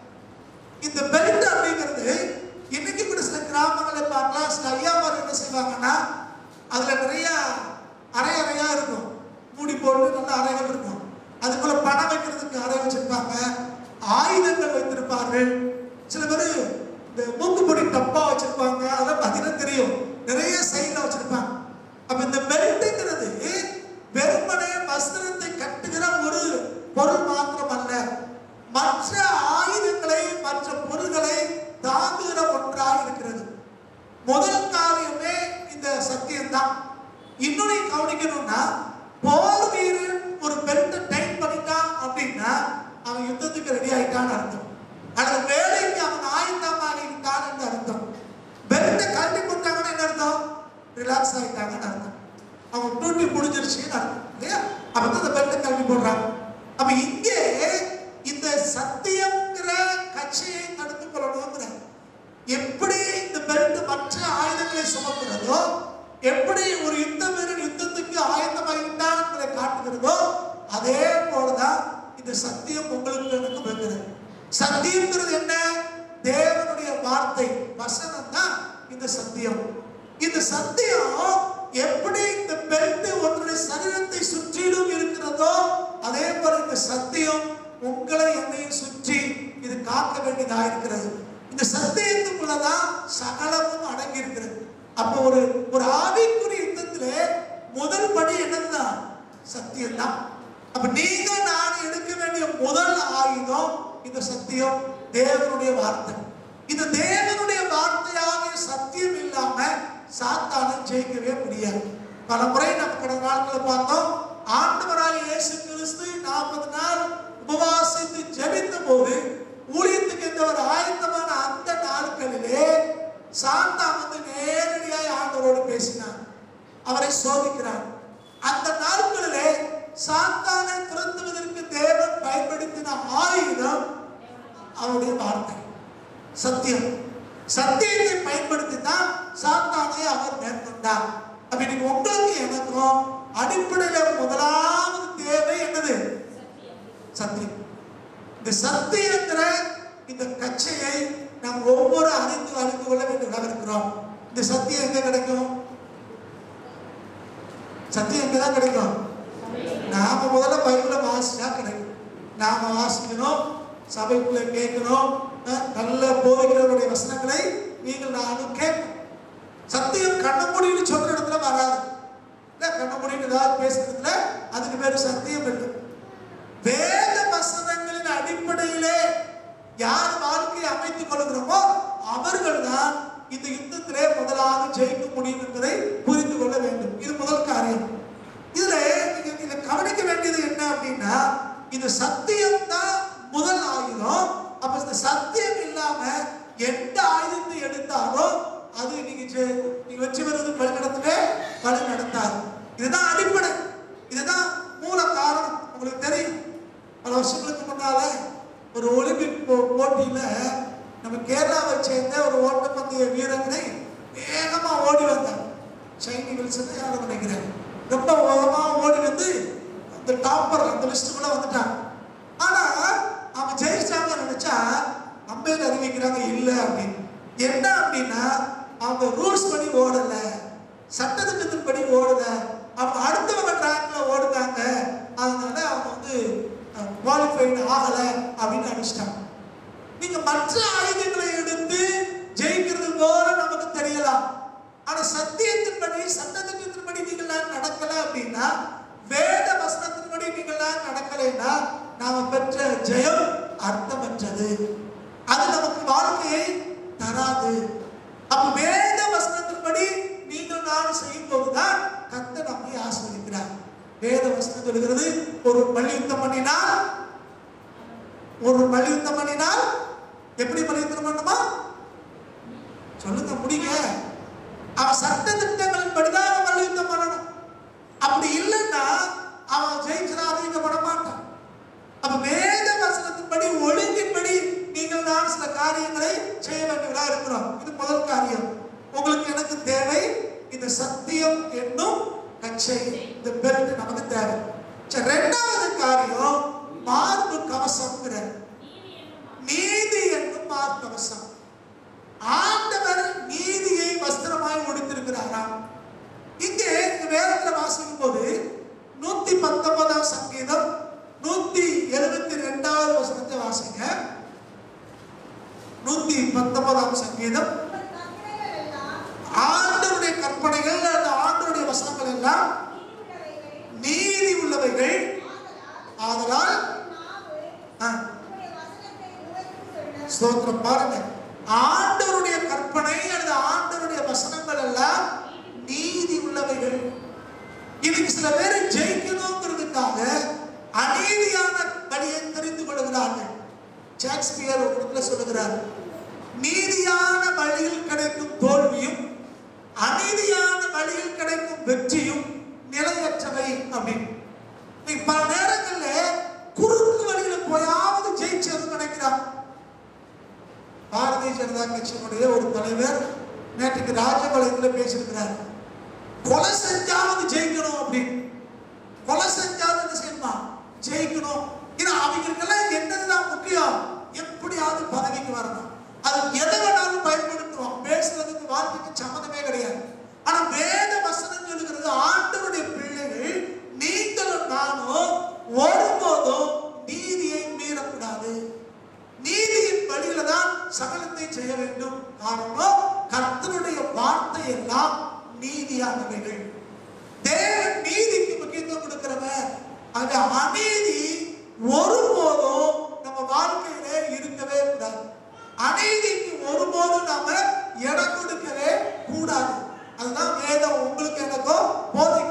இந்த பெல்ட் அப்படிங்கிறது இன்னைக்கு கூட சில கிராமங்களை பார்க்கலாம், சில ஐயாமார் என்ன செய்வாங்கன்னா, அதுல நிறைய அறை அறையா இருக்கும், மூடி போட்டு நல்ல அறைகள் இருக்கும், அதுக்குள்ள பணம் வைக்கிறதுக்கு அறை வச்சிருப்பாங்க, ஆயுதங்கள் வைத்திருப்பார்கள். சில பேர் இந்த மூக்குப்பொடி டப்பா வச்சிருப்பாங்க, அதெல்லாம் பார்த்தீங்கன்னா தெரியும், நிறைய சைட்ல வச்சிருப்பாங்க. அப்ப இந்த பெல்ட்ங்கிறது வெறுமனே வஸ்திரத்தை கட்டுகிற ஒரு பொருள் மாத்திரம் அல்ல, மற்ற ஆயுதங்களை மற்ற பொருள்களை தாங்குகிற ஒன்றாக இருக்கிறது. முதல் காரியமே இந்த சத்தியம் தான். இன்னொரு கவனிக்கணும்னா, போர் வீரன் ஒரு பெல்ட்டை டைட் பண்ணிட்டான் அப்படின்னா அவன் யுத்தத்துக்கு ரெடி ஆயிட்டான்னு அர்த்தம், அல்லது வேலைக்கு அவன் ஆயுதமாகிட்டான் என்று அர்த்தம். பெல்ட்டை கழட்டி போட்டாங்கன்னு என்ன அர்த்தம்? ரிலாக்ஸ் ஆகிட்டாங்கன்னு அர்த்தம், அவன் டியூட்டி முடிஞ்சிருச்சுன்னு அர்த்தம் இல்லையா? அப்பதான் அந்த பெல்ட்டை கழட்டி போடுறாங்க. அப்ப இங்கே இந்த சத்தியம்ங்கிற கட்சியை தடுத்து கொள்ளணுங்கிற, எப்படி இந்த பெல்ட் மற்ற ஆயுதங்களை சுமக்கிறதோ, எப்படி ஒரு யுத்த வீரன் யுத்தத்துக்கு ஆயுதமாகிட்டான் என்பதை காட்டுகிறதோ, அதே போலதான் இந்த சத்தியம் உங்களுக்கு எனக்கு வருகிறது. சத்தியம்ங்கிறது என்ன? தேவனுடைய வார்த்தை, வசனம் தான் இந்த சத்தியம். இந்த சத்தியம் எப்படி இந்த பெல்ட் ஒன்றுடைய சரீரத்தை சுற்றிலும் இருக்கிறதோ, அதே போல இந்த சத்தியம் உங்களை என்னையும் சுற்றி இது காக்க வேண்டியதாக இருக்கிறது. இந்த சத்தியத்துக்குள்ளதான் சகலமும் அடங்கி இருக்கிறது. அப்போ ஒரு ஆவிக்குரிய யுத்தத்திலே முதல் படி என்னதுதான்? சத்தியம் தான். அப்ப நீங்க நான் எடுக்க வேண்டிய முதல் ஆயுதம் இந்த சத்தியம், தேவனுடைய வார்த்தை. இந்த தேவனுடைய வார்த்தையாக சத்தியம் இல்லாம சாத்தானை ஜெயிக்கவே முடியாது. பல முறை நம்ம கடந்த நாட்களில் பார்த்தோம். ஆண்டவராகிய இயேசு கிறிஸ்து 40 நாள் உபவாசித்து ஜெபித்த போது ஊழியத்துக்கு என்றவர் ஆயத்தமான அந்த நாட்களிலே சாத்தான் வந்து நேரடியாக ஆண்டவரோடு பேசினார், அவரை சோதிக்கிறார். அந்த நாட்களிலே சாத்தானை துரத்துவதற்கு தேவன் பயன்படுத்தின ஆயுதம் அவருடைய வார்த்தை, சத்தியம். சத்தியத்தை பயன்படுத்தி தான் சாத்தானை அவர் மேற்கொண்டார். அப்ப இன்னைக்கு உங்களுக்கு எனக்கும் அடிப்படையில் முதலாவது தேவை என்னது? சத்தியம். இந்த சத்தியங்கிற இந்த கச்சையை நாம் ஒவ்வொரு அறிந்து கொள்ள வேண்டியதாக இருக்கிறோம். இந்த சத்தியம் எங்க கிடைக்கும்? சத்தியம் எங்கதான் கிடைக்கும்? நாம முதல்ல பைபிளை வாசிச்சா கிடைக்கும். நாம வாசிக்கணும், சபைக்குள்ள கேட்கணும், நல்ல போதிக்கிறவருடைய வசனங்களை நீங்கள் நானும் கேட்கணும். சத்தியம் கண்ண முடின்னு சொல்ற இடத்துல வராது. கண்ண முடின்னு ஏதாவது பேசுறதுல அதுக்கு பேரு சத்தியம் இல்லை. வேத வசனங்களின் அடிப்படையிலே யார் வாழ்க்கையை அமைத்துக் கொள்கிறோமோ அவர்கள் தான் இந்த யுத்தத்திலே முதலாவது ஜெயிக்க முடியும் என்பதை புரிந்து கொள்ள வேண்டும். இது முதல் காரியம். இதுல நீங்க கவனிக்க வேண்டியது என்ன அப்படின்னா, இந்த சத்தியம் தான் முதல் ஆயுதம். அப்ப இந்த சத்தியம் இல்லாம எந்த ஆயுதத்தை எடுத்தாலும் அது நீங்க வச்சு வருவது வழிநடத்தவே வழி நடத்தாது. இதுதான் அடிப்படை, இதுதான் மூல காரணம். உங்களுக்கு தெரியும், பல வருஷங்களுக்கு முன்னால ஒரு ஒலிம்பிக் போட்டியில நம்ம கேரளாவை சேர்ந்த ஒரு ஓட்டப்பந்தய வீரனை வேகமா ஓடி வந்தார். ஷைனி வில்சன் யாரும் நினைக்கிறேன், ரொம்ப வேகமா ஓடி வந்து அந்த டாப்பர் அந்த லிஸ்டுக்குள்ள வந்துட்டான். ஆனா அவன் ஜெயிச்சாங்க நினைச்சா அம்பையர் அறிவிக்கிறாங்க இல்லை அப்படின்னு. என்ன அப்படின்னா அவங்க ரூல்ஸ் படி ஓடல, சட்டத்திட்டத்தின் படி ஓடல, அவங்க அடுத்தவங்க ட்ராக்ல ஓடுனாங்க, அதனால அவங்க வந்து குவாலிஃபைடு ஆகல அப்படின்னு அடிச்சிட்டாங்க. நீங்க மற்ற ஆயுதங்களை எடுத்து ஜெயிக்கிறது போல நமக்கு தெரியலாம். ஆனா சத்தியத்தின்படி சட்டத்திட்டத்தின்படி நீங்கள் நடக்கல அப்படின்னா, வேத வசனத்தின்படி நீங்கள் நடக்கலைன்னா நாம பெற்ற ஜெயம் அர்த்தமற்றது, அது நமக்கு வாழ்க்கையை தராது. அப்ப வேத வசனத்தின்படி நீங்கள் நான் செய்யும் போதுதான் கர்த்தர் நம்மை ஆசீர்வதிக்கிறார். வேத வசனம் சொல்கிறது, ஒரு மல்யுத்தம் பண்ணினால் எப்படி மல்யுத்தம் பண்ணுமா சொல்லுங்க, முடிங்க. அவன் சட்ட திட்டங்களின் படிதான் மல்யுத்தம் பண்ணணும். அப்படி இல்லைன்னா அவன் ஜெயிச்சா அறிவிக்கப்பட மாட்டான். அப்ப வேத வசனத்தின்படி ஒழுங்கின்படி நீங்கள் நான் சில காரியங்களை செய்ய வேண்டியவர்களா இருக்கிறோம். இது முதல் காரியம். உங்களுக்கு எனக்கு தேவை இந்த சத்தியம் என்னும் கச்சை, இந்த பெல்ட் நமக்கு தேவை. இரண்டாவது காரியம் மார்பு கவசம், நீதி என்னும் மார்பு கவசம். ஆண்டவர் நீதியை வஸ்திரமாய் உடுத்திருக்கிறாராம். இங்கே வேதத்தில் வாசிக்கும் போது 119 சங்கீதம் 172 வசனத்தை வாசிங்க. 119 சங்கீதம். ஆண்டவருடைய கற்பனைகள், ஆண்டவருடைய வசனங்கள் எல்லாம் நீதி உள்ளவைகள், ஆதலால் ஸ்தோத்திரம். பாருங்க, ஆண்டவருடைய கற்பனை அல்லது ஆண்டவருடைய வசனங்கள் எல்லாம் நீதி உள்ளவைகள். இன்னைக்கு சில பேரை ஜெயிக்கணுங்கிறதுக்காக அநீதியான வழியை தெரிந்து கொள்கிறார்கள். ஷேக்ஸ்பியர் ஒரு இடத்துல சொல்லுகிறார், நீதியான வழியில் கிடைக்கும் தோல்வியும் அநீதியான வழியில் கிடைக்கும் வெற்றியும் நிலையற்றவை அப்படின்னு. பல நேரங்களில் குறுக்கு வழியில போயாவது ஜெயிச்சது நினைக்கிறான். பாரதிய ஜனதா கட்சியினுடைய ஒரு தலைவர் நேற்றுக்கு ராஜபாளையத்தில் பேசியிருக்கிறார், கொலை செஞ்சாவது ஜெயிக்கணும் அப்படின்னு. கொலை செஞ்சாவது என்ன செய்யணுமா? ஜெயிக்கணும். ஏன்னா அவங்களுக்கெல்லாம் என்னதுதான் முக்கியம்? எப்படியாவது பதவிக்கு வரணும். அது எதை வேணாலும் பயன்படுத்துவோம், பேசுறதுக்கு வாழ்க்கைக்கு சம்மந்தமே கிடையாது. ஆனா வேத வசனம் சொல்லுகிறது, ஆண்டவருடைய பிள்ளைகள் நீங்களும் நானும் ஒருபோதும் நீதியை மீறக்கூடாது. நீதியின் வழியில தான் சகலத்தை செய்ய வேண்டும். காரணம், கர்த்தருடைய வார்த்தை எல்லாம் நீதியானவைகள். தேவன் நீதிக்கு முக்கியத்துவம் கொடுக்கிறவர். அந்த அநீதி ஒருபோதும் நம்ம வாழ்க்கையில இருக்கவே கூடாது. அநீதிக்கு ஒருபோதும் நாம இடம் கொடுக்கவே கூடாது. அதுதான் வேதம் உங்களுக்கு எனக்கும் போதிக்க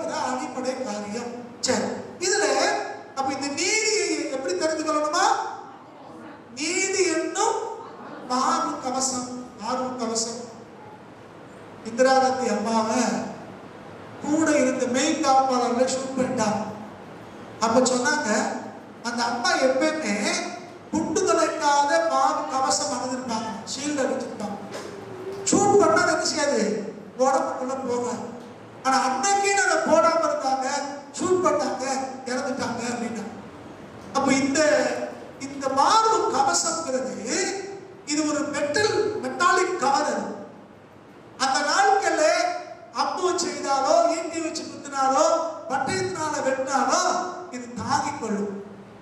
கவசம், மார்பு கவசம். இந்திரா காந்தி அம்மாவை கூட இருந்த மெய் காப்பாளர்களை ஷூட் பண்ணிட்டாங்க. அப்ப சொன்னாங்க, அந்த அம்மா எப்பயுமே குண்டு தொலைக்காத மார்பு கவசம் அணிந்திருப்பாங்க, ஷீல்ட் அடிச்சிருப்பாங்க. ஷூட் பண்ணா என்ன செய்யாது, உடம்புக்குள்ள போகாது. ஆனா அன்னைக்கு அதை போடாம இருந்தாங்க, ஷூட் பண்ணாங்க, இறந்துட்டாங்க அப்படின்னா. அப்ப இந்த மார்பு கவசம்ங்கிறது இது ஒரு மெட்டாலிக் கவர். அந்த நாட்கள்ல அம்பு செய்தாலோ, ஈட்டி வச்சு குத்தினாலோ, பட்டயத்தினால வெட்டினாலோ இது தாங்கிக் கொள்ளும்.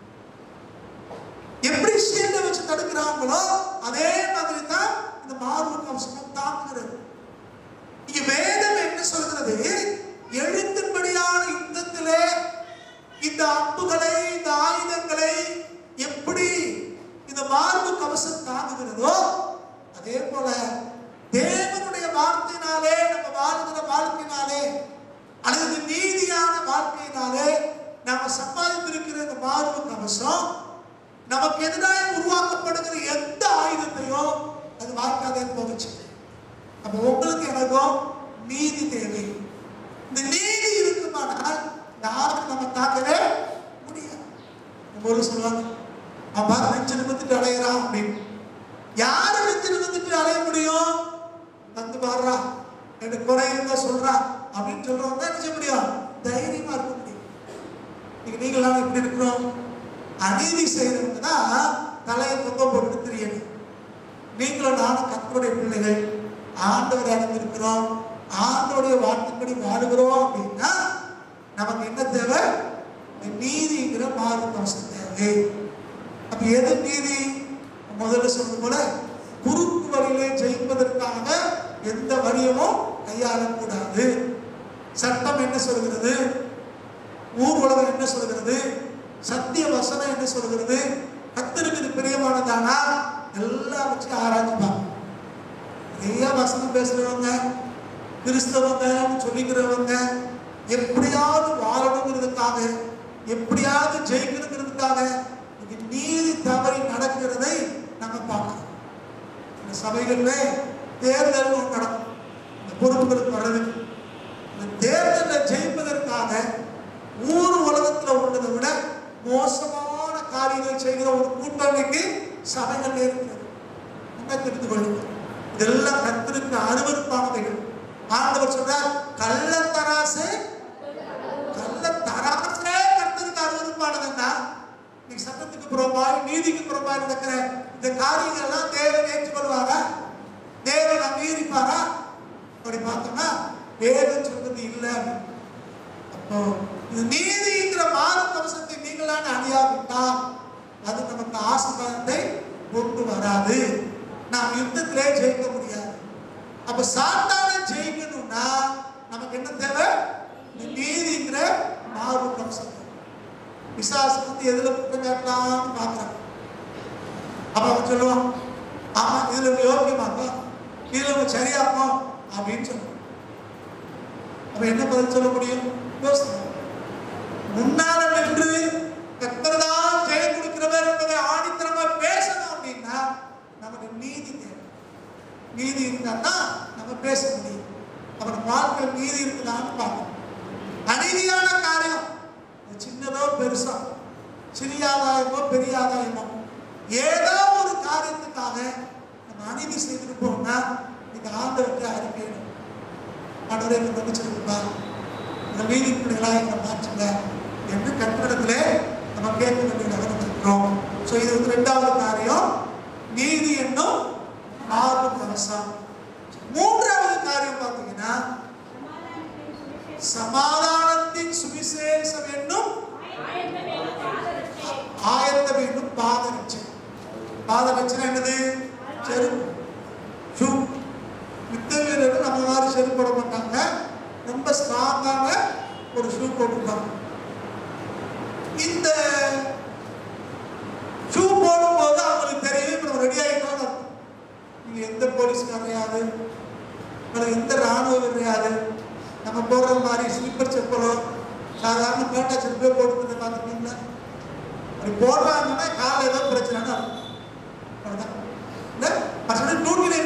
எப்படி ஷீல்ட வச்சு தடுக்கிறாங்களோ அதே மாதிரி தான் இந்த மார்பு கவசம் தாங்குகிறது. இங்க வேதம் என்ன சொல்கிறது, எழுத்தின்படியான யுத்தத்திலே இந்த அம்புகளை, இந்த ஆயுதங்களை எப்படி இந்த மார்பு கவசம் தாங்குகிறதோ அதே போல தேவனுடைய வார்த்தையினாலே நம்ம வாழ்கிற வாழ்க்கையினாலே அல்லது நீதியான வாழ்க்கையினாலே நாம சம்பாதித்திருக்கிற இந்த மார்பு கவசம் நமக்கு எதிராக உருவாக்கப்படுகிற எந்த ஆயுதத்தையும் அது வாய்க்காதே போகுச்சு. அப்ப உங்களுக்கு எனக்கும் நீதி தேவை. இந்த நீதி இருக்குமானால் யாரும் நம்ம தாக்கவே முடியாது. ஒரு சொல்லுவாங்க, அவன் நெஞ்சு நிமிந்துட்டு அலையிறான் அப்படின்னு. யாரு நெஞ்சு நிமிந்துட்டு அலைய முடியும்? வந்து பாடுறா, எனக்கு குறை இருந்தா சொல்றா அப்படின்னு சொல்றவங்க என்ன செய்ய முடியும்? தைரியமா இருக்க முடியும். நீங்களாம் எப்படி இருக்கிறோம்? அநீதி செய்யறவங்க தான் தலையை தொங்க போட்டு தெரியணும். நீங்களும் நானும் கர்த்தருடைய பிள்ளைகள், ஆண்டவரை அறிந்திருக்கிறோம், ஆண்டவருடைய வார்த்தைப்படி வாழுகிறோம் அப்படின்னா நமக்கு என்ன தேவை? நீதிங்கிற மார்பு கவசம் தேவை. அப்ப எது நீதி? முதல்ல சொல்றது போல குறுக்கு வழியிலே ஜெயிப்பதற்காக எந்த வழியமும் கையாளக்கூடாது. சட்டம் என்ன சொல்கிறது, ஊர் உலகம் என்ன சொல்கிறது, சத்திய வசனம் என்ன சொல்கிறது, கர்த்தருக்கு இது பிரியமானதானா எல்லாம் வச்சு ஆராய்ச்சிப்பாங்க. நிறைய வசனம் பேசுறவங்க, கிறிஸ்தவங்க சொல்லிக்கிறவங்க எப்படியாவது வாழணுங்கிறதுக்காக, எப்படியாவது ஜெயிக்கணுங்கிறதுக்காக நீதி தவறி நடக்கிறதை நம்ம பார்க்கணும். இந்த சபைகளிலே தேர்தல் நடக்கும், இந்த பொறுப்புகளுக்கு வர்றது. இந்த தேர்தலில் ஜெயிப்பதற்காக ஊர் உலகத்தில் உள்ளதை விட மோசமான காரியங்கள் செய்கிற ஒரு கூட்டணிக்கு சபைகள் இருக்கிறது. என்ன தெரிந்து கொள்ளுங்க, இதெல்லாம் கர்த்தருக்கு அருவருப்பானவைகள். ஆண்டவர் சொல்றார், கள்ளத்தராசே கர்த்தருக்கு அருவருப்பானதுன்னா நீங்க சட்டத்துக்கு புறம்பாய், நீதிக்கு புறம்பாய் நடக்கிற இந்த காரியங்கள் எல்லாம் தேவன் ஏற்றுக்கொள்வாரா? தேவன் அங்கீகரிப்பாரா? அப்படி பார்த்தோம்னா வேதம் சொல்றது இல்லை. அப்போ இது நீதிங்கிற மார்பு கவசத்தை நீங்களான அணியாவிட்டால் அது நமக்கு ஆசீர்வாதத்தை கொண்டு வராது. நாம் யுத்தத்திலே ஜெயிக்க முடியாது. அப்ப சாத்தானை ஜெயிக்கணும்னா நமக்கு என்ன தேவை? நீதிங்கிற மார்பு கவசம். பிசாசு வந்து எதுல குற்றம் காட்டலாம்னு பாக்குறாங்க. அப்ப அவன் சொல்லுவான், ஆமா இதுல யோக்கியமாக்கும், இதுல சரியாக்கும் அப்படின்னு சொல்லுவான். அப்ப என்ன பதில் சொல்ல முடியும்? முன்னால நின்று கர்த்தர்தான் ஜெயம் கொடுக்கிறவர் என்பதை ஆணித்தரமா பேசணும் அப்படின்னா நமக்கு நீதி தேவை. நீதி இருந்தா நம்ம பேச முடியும். அவன் வாழ்க்கையில் நீதி இருக்குதான்னு பார்க்கணும். அநீதியான காரியம் சின்னதோ பெருசோ, சிறிய ஆதாயமோ பெரிய ஆதாயமோ, ஏதோ ஒரு காரியத்துக்காக நம்ம அநீதி செய்திருப்போம்னா இந்த ஆண்டவருக்கு அறிக்கையிடும். ஆண்டவரை மன்னிச்சிருப்பா, இந்த நீதி பிள்ளைகளாக எங்களை மாற்றுங்க என்று கர்த்தரிடத்திலே நம்ம கேட்க வேண்டியதாக இருக்கிறோம். ஸோ இது வந்து 2வது காரியம், நீதி என்னும் மார்பு கவசம். 3வது காரியம் பார்த்தீங்கன்னா சமாதானத்தின் சுவிசேஷம் என்னும் ஆயத்தம் என்னும் பாதரட்சை. பாதரட்சை என்னது? செருப்பு, ஷூ. யுத்த வீரர்கள் நம்ம மாதிரி செருப்பு போட மாட்டாங்க, ரொம்ப ஸ்ட்ராங்கான ஒரு ஷூ போட்டுருப்பாங்க. இந்த ஷூ போடும்போது அவங்களுக்கு தெரியும் இப்போ நம்ம ரெடி ஆகிட்டோம். நீங்க எந்த போலீஸ்காரையாவது எந்த ராணுவ வீரையாவது நம்ம போடுற மாதிரி ஸ்லிப்பர் செப்பலோ சாதாரண பேட்டா செருப்பே போட்டு பார்த்துட்டீங்களா? அப்படி போடுறாங்கன்னா காலில் ஏதோ பிரச்சனைனா இருக்கும். டியூட்டியில்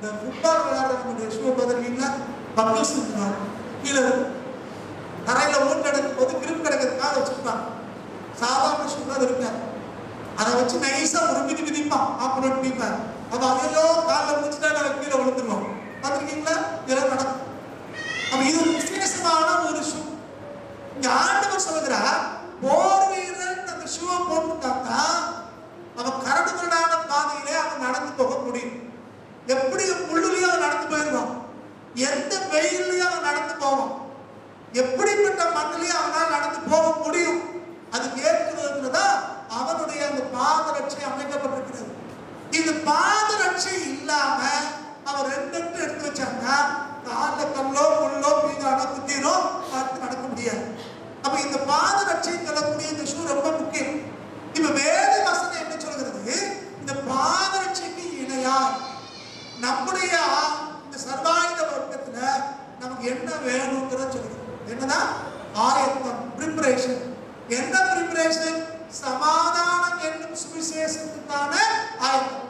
இந்த ஃபுட்பால் விளையாடுறவங்களுடைய ஷூ பார்த்துருக்கீங்களா? பக்கிள்ஸ் இருக்கிறாங்க, கீழே தரையில் ஊர் நடக்கும் போது கிரிப் கிடைக்கிறதுக்காக வச்சுருப்பாங்க. சாதாரண ஷூ தான் இருக்காது, அதை வச்சு நைஸாக ஒரு மிதிப்பான், ஆப்போனட் மிதிப்பார். அது அதையோ காலில் முடிச்சுட்டா நாங்கள் கீழே விழுந்துருவோம். பார்த்துருக்கீங்களா? இதெல்லாம் நடக்கும். அப்போ இது விசேஷமான ஒரு ஷூ. இங்க ஆண்டவர் சொல்லுகிறார், போர் வீரன் அந்த ஷூவை போட்டுட்டாங்க, அவன் கரடுமுரடான பாதையிலே அவன் நடந்து போக முடியும். எப்படி முள்ளுலயும் அவன் நடந்து போயிடுவான், எந்த வெயிலையும் அவன் நடந்து போவான், எப்படிப்பட்ட மண்ணிலையும் அவனால் நடந்து போக முடியும். அதுக்கு ஏற்கிறதா அவனுடைய அந்த பாதரட்சை அமைக்கப்பட்டிருக்கிறது. இந்த பாதரட்சை இல்லாம அவன் ரெண்டு எடுத்து வச்சாங்க, காலில் கல்லோ முள்ளோ மீதான குத்தினோ பார்த்து நடக்க முடியாது. அப்ப இந்த பாதரட்சை சொல்லக்கூடிய இந்த ஷூ ரொம்ப முக்கியம். இப்ப வேத வசனம் என்ன சொல்கிறது? இந்த பாதரட்சைக்கு இணையா நம்முடைய இந்த சர்வாயுத வர்க்கத்துல நமக்கு என்ன வேணும்ங்கிற சொல்லுது. என்னன்னா ஆயத்தம், ப்ரிப்பரேஷன். என்ன ப்ரிப்பரேஷன்? சமாதானம் என்னும் சுவிசேஷத்துக்கான ஆயத்தம்.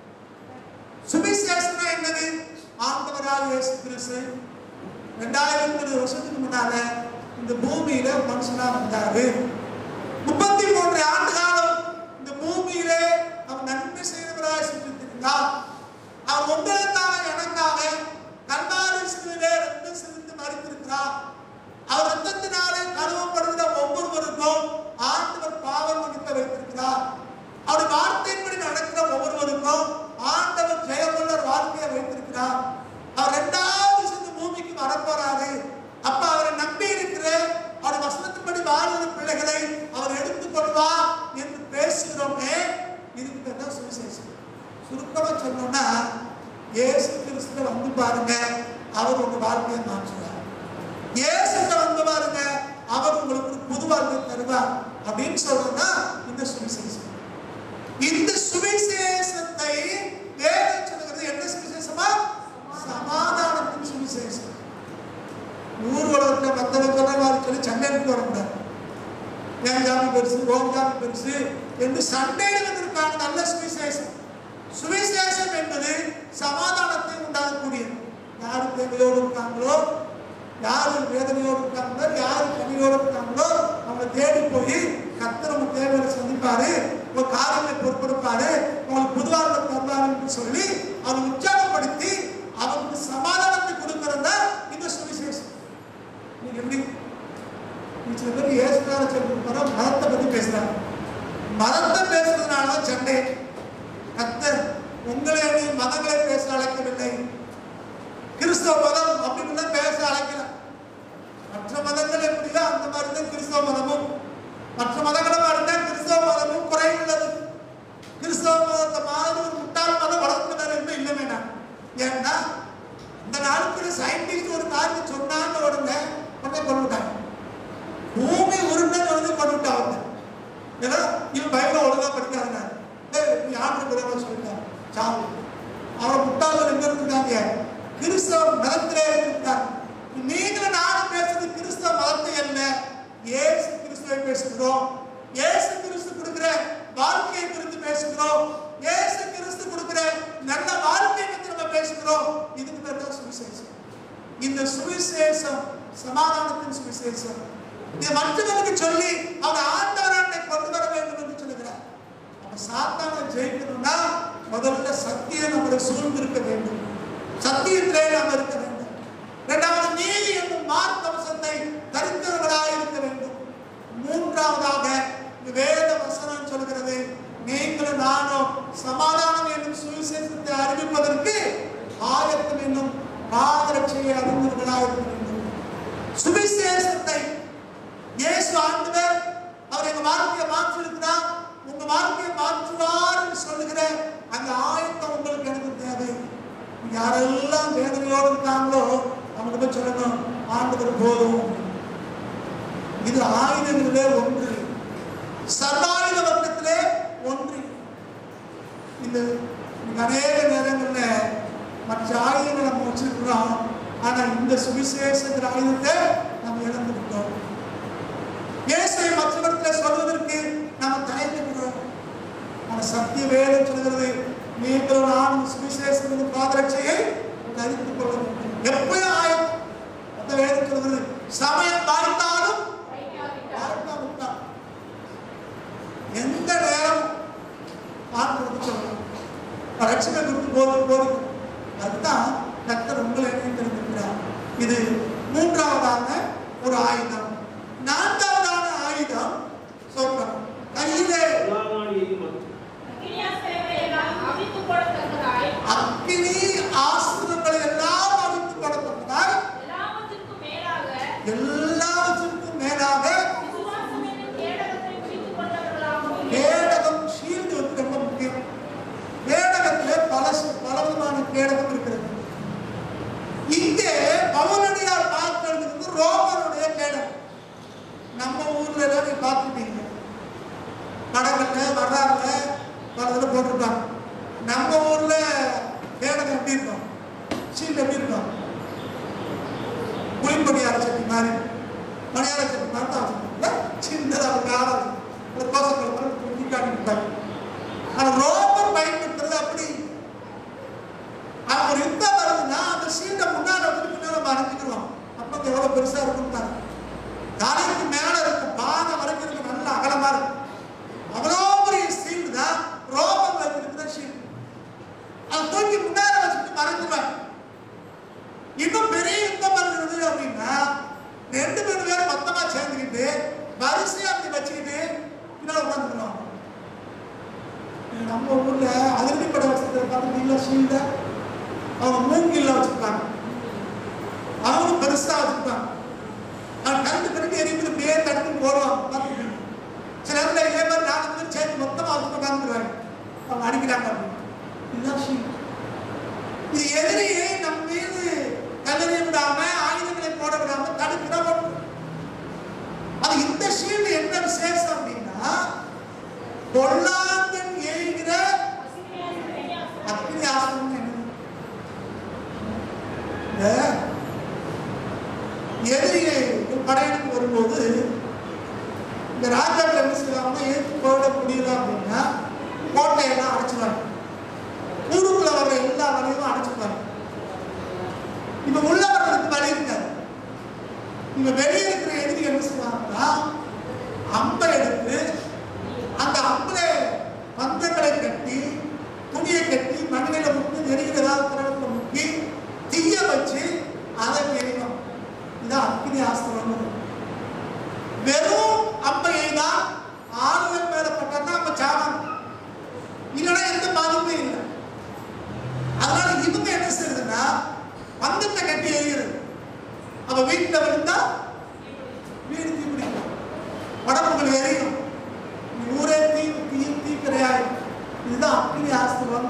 சுவிசேஷம் என்னது? ஆண்டவராகிய இயேசு கிறிஸ்து 2000 வருஷத்துக்கு முன்னால இந்த பூமியில மனுஷனா வந்தாரு. 33 ஆண்டு காலம் இந்த பூமியிலே அவர் நன்மை செய்தவராய் சென்றிருந்தார். அவர் உங்களுக்காக எனக்காக கல்வாரி சிலுவையிலே ரத்தம் சிந்தித்து மரித்திருக்கிறார். அவர் ரத்தத்தினாலே கழுவப்படுகிற ஒவ்வொருவருக்கும் ஆண்டவர் பாவ மன்னிப்பை வைத்திருக்கிறார். அவருடைய வார்த்தையின்படி நடக்கிற ஒவ்வொருவருக்கும் ஆண்டவர் ஜெயமுள்ள வாழ்க்கையை வைத்திருக்கிறார். அவர் 2வது இந்த பூமிக்கு வரப்போறாரு. அப்ப அவரை நம்பி இருக்கிற அவருடைய வசனத்தின்படி வாழ்கிற பிள்ளைகளை அவர் எடுத்துக்கொள்வார் என்று பேசுகிறோமே. இதுக்கு பேர் தான் சுவிசேஷம். சுருக்கமா சொன்னோம்னா, இயேசு கிறிஸ்துவ வந்து பாருங்க, அவர் உங்க வாழ்க்கையை மாற்றுவார். இயேசுட்ட வந்து பாருங்க, அவர் உங்களுக்கு ஒரு புது வாழ்க்கை தருவார் அப்படின்னு சொல்றதுன்னா இந்த சுவிசேஷம். இந்த சுவிசேஷத்தை வேதம் சொல்லுகிறது. என்ன சுவிசேஷமா? சமாதானத்தின் சுவிசேஷம். ஊர் உலகத்தில் மற்றவங்க சொல்ற மாதிரி சொல்லி சண்டைக்கு வரக்கூடாது. என் ஜாமி பெருசு, ஓம் ஜாமி பெருசு என்று சண்டையிடுவதற்கான நல்ல சுவிசேஷம். சுவிசேஷம் என்பது சமாதானத்தை உண்டாகக்கூடியது. யாரு தேவையோடு இருக்காங்களோ, யாரு வேதனையோடு இருக்காங்களோ, யாரு கனியோடு இருக்காங்களோ அவங்க தேடி போய் கர்த்தர் உங்க தேவையை சந்திப்பாரு, உங்க காரியங்களை பொறுப்பெடுப்பாரு, உங்களுக்கு புதுவாழ்வை தருவாரு என்று சொல்லி அவரை உற்சாகப்படுத்தி அவருக்கு சமாதானத்தை கொடுக்கறதா இந்த சுவிசேஷம். நீங்க எப்படி சில பேர் இயேசுக்கார சொல்ற மதத்தை பத்தி பேசுறாங்க. மதத்தை பேசுறதுனாலதான் சண்டை. கர்த்தர் உங்களை மதங்களை பேச அழைக்கவில்லை. கிறிஸ்தவ மதம் அப்படின்னு பேச அழைக்கல. மற்ற மதங்கள் எப்படியோ அந்த மாதிரி தான் கிறிஸ்தவ மதமும். மற்ற மதங்களை மாதிரி தான் கிறிஸ்தவ மதமும் குறைவுள்ளது. கிறிஸ்தவ மதத்தை மாதிரி ஒரு முட்டாள் மதம் வளர்த்து வேற எதுவும் இல்லை வேண்டாம். ஏன்னா இந்த நாளுக்கு சயின்டிஸ்ட் ஒரு காரியத்தை சொன்னாங்க, உடனே கொண்டுட்டாங்க. பூமி உருண்டை வந்து கொண்டுட்டாங்க. ஏன்னா இவன் பைபிளை ஒழுங்கா படிக்காதுங்க, ஆண்டு குறைவா சொல்லிட்டாங்க. சாவு அவரை முட்டாளர் எங்க இருக்காங்க? கிறிஸ்தவ மதத்திலே இருக்காங்க. நீங்களும் நானும் பேசுறது கிறிஸ்தவ மதத்தை அல்ல, இயேசு கிறிஸ்துவை பேசுகிறோம். இயேசு கிறிஸ்து கொடுக்கிற வாழ்க்கையை குறித்து பேசுகிறோம். இயேசு கிறிஸ்து கொடுக்கிற நல்ல வாழ்க்கையை பற்றி நம்ம பேசுகிறோம். இதுக்கு பேர் தான் சுவிசேஷம். இந்த சுவிசேஷம் சமாதானத்தின் சுவிசேஷம். இதை மற்றவர்களுக்கு சொல்லி அவன் ஆண்டவராட்டை கொண்டு வர வேண்டும் என்று சொல்லுகிறார். அப்ப சாத்தானை ஜெயிக்கணும்னா முதல்ல சத்தியம் நம்மளை சூழ்ந்திருக்க வேண்டும். சத்தியத்திலே நாம் இருக்க வேண்டும். இரண்டாவது நீதி என்னும் மார்க்கவசத்தை தரித்தவர்களாக இருக்க வேண்டும். மூன்றாவதாக வேத வசனம் சொல்கிறது, நீங்களும் நானும் சமாதானம் என்னும் சுவிசேஷத்தை அறிவிப்பதற்கு ஆயத்தம் என்னும் பாதரட்சையை அறிந்தவர்களாக இருக்க வேண்டும். சுவிசேஷத்தை இயேசு ஆண்டவர் அவர் எங்க வாழ்க்கையை மாற்றி இருக்கிறார், உங்க வாழ்க்கையை மாற்றுவார் என்று சொல்லுகிற அந்த ஆயத்தம் உங்களுக்கு எனக்கு தேவை. யாரெல்லாம் வேதனையோடு இருக்காங்களோ அவங்க போய் சொல்லணும், ஆண்டவர் போதும். இது ஆயுதங்களிலே ஒன்று, சர்வாயுத வர்க்கத்திலே ஒன்று. இந்த அநேக நேரங்களில் மற்ற ஆயுதங்களை நம்ம வச்சிருக்கிறோம், ஆனா இந்த சுவிசேஷங்கிற ஆயுதத்தை நம்ம இழந்து விட்டோம். இயேசுவை மற்றவர்களிடத்தில் சொல்வதற்கு நாம் தயங்குகிறோம். ஆனால் சத்திய வேதம் சொல்கிறது, நீங்கள் நான் சுவிசேஷத்தின் பாதரட்சையை தரித்துக் கொள்ள வேண்டும். எப்பயும் ஆயத்தம். அந்த வேதம் சொல்கிறது சமயம் வாய்த்தாலும் எந்த நேரம் பார்த்து சொல்லணும். ரட்சனை குறித்து போது அதுதான் கர்த்தர் உங்களை தெரிந்திருக்கிறார். இது மூன்றாவதான ஒரு ஆயுதம். நான்காவதான ஆயுதம் சொல்றோம் கையிலே அக்கினி ஆஸ்திரங்களை எல்லாம் அவித்து போடத்தக்கதாய் எல்லாவற்றுக்கும் மேலாக கேடகம் ஷீல்டு வந்து ரொம்ப முக்கியம். கேடகத்திலே பலவிதமான கேடகம் இருக்கிறது. இங்கே பவுலடியார் பார்க்கிறது வந்து ரோமனுடைய கேடகம். நம்ம ஊர்ல எல்லாம் நீங்க பார்த்துட்டீங்க, கடகல்ல வரலாறுல பலதுல போட்டிருப்பாங்க. நம்ம ஊர்ல கேடகம் எப்படி இருக்கும், ஷீல்டு எப்படி இருக்கும், புளிப்படியார சட்டி மாதிரி மணியார சட்டி மாதிரி தான் சின்னதாக காலம் கோசங்கள் காட்டிட்டாங்க. ஆனா ரோமர் பயன்படுத்துறது அப்படி. அவர் யுத்தம் வருதுன்னா அந்த ஷீல்டை முன்னாடி வந்து பின்னால மறைஞ்சிக்கிறோம். அப்ப எவ்வளவு பெருசா இருக்கும், தலைக்கு மேல இருக்கும், பானை வரைக்கும் இருக்கு, நல்ல அகலமா இருக்கும். அவ்வளோ பெரிய ஷீல்டு தான் ரோமர் வைத்திருக்கிற ஷீல்டு. அதை தூக்கி முன்னால வச்சுட்டு மறைஞ்சிருவாங்க. இன்னும் பெரிய யுத்தம் வருகிறது அப்படின்னா 2 பேரும் மொத்தமா சேர்ந்துக்கிட்டு வரிசையா அப்படி வச்சுக்கிட்டு பின்னால உட்காந்துக்கணும். நம்ம ஊர்ல அதிர்ச்சி படம் வச்சிருக்கிற பார்த்தீங்களா ஷீல்ட, அவங்க மூங்கில்ல வச்சிருப்பாங்க, அவங்க பெருசா வச்சிருப்பாங்க. கண்டு கண்டு எரிந்து பேர் தடுத்து போடுவாங்க பார்த்துக்கிட்டு. சில இடத்துல இதே மாதிரி 4 பேர் சேர்த்து மொத்தமா வச்சுட்டு உட்காந்துருவாங்க, அவங்க அடிக்கிறாங்க அப்படின்னு. இதுதான் ஷீல்டு. இது எதிரியை நம் மீது கல்லறி விடாம ஆயுதங்களை போட விடாம தடுக்கிற ஒன்று. அது இந்த ஷீல்டு என்ன விசேஷம் அப்படின்னா பொல்லாங்கன் ஏகிற அக்னி ஆஸ்திரம். எதிரியை படையெடுத்து வரும்போது இந்த ராஜாக்கள் என்ன செய்வாங்கன்னா ஏற்று போட முடியல அப்படின்னா கோட்டையெல்லாம் அடைச்சிடுவாங்க. ஊருக்குள்ள வர்ற எல்லா வழியும் அடைச்சிடுவாங்க. இப்ப உள்ள வர்றதுக்கு வழி இருக்காது. இவங்க வெளியே இருக்கிற எதிரி என்ன செய்வாங்கன்னா அம்பை எடுத்து அந்த அம்புல பந்தங்களை கட்டி துணியை கட்டி மண்ணில முக்கி எரிகிற ஏதாவது திரவத்தை முக்கி தீய வச்சு அதை எரியும். இதான் அக்னி ஆஸ்திரம். வெறும் அம்பையை தான் ஆளுநர் மேல பட்டா அப்ப சாவாங்க, இல்லைன்னா எந்த பாதிப்பும் இல்லை. அதனால இவங்க என்ன செய்யறதுன்னா பந்தத்தை கட்டி எரிகிறது. அப்ப வீட்டுல விழுந்தா வீடு தீப்பிடிக்கும், உடம்புகள் எரியும், ஊரே தீக்கிரையாயும். இதுதான் அக்னி ஆஸ்திரம்.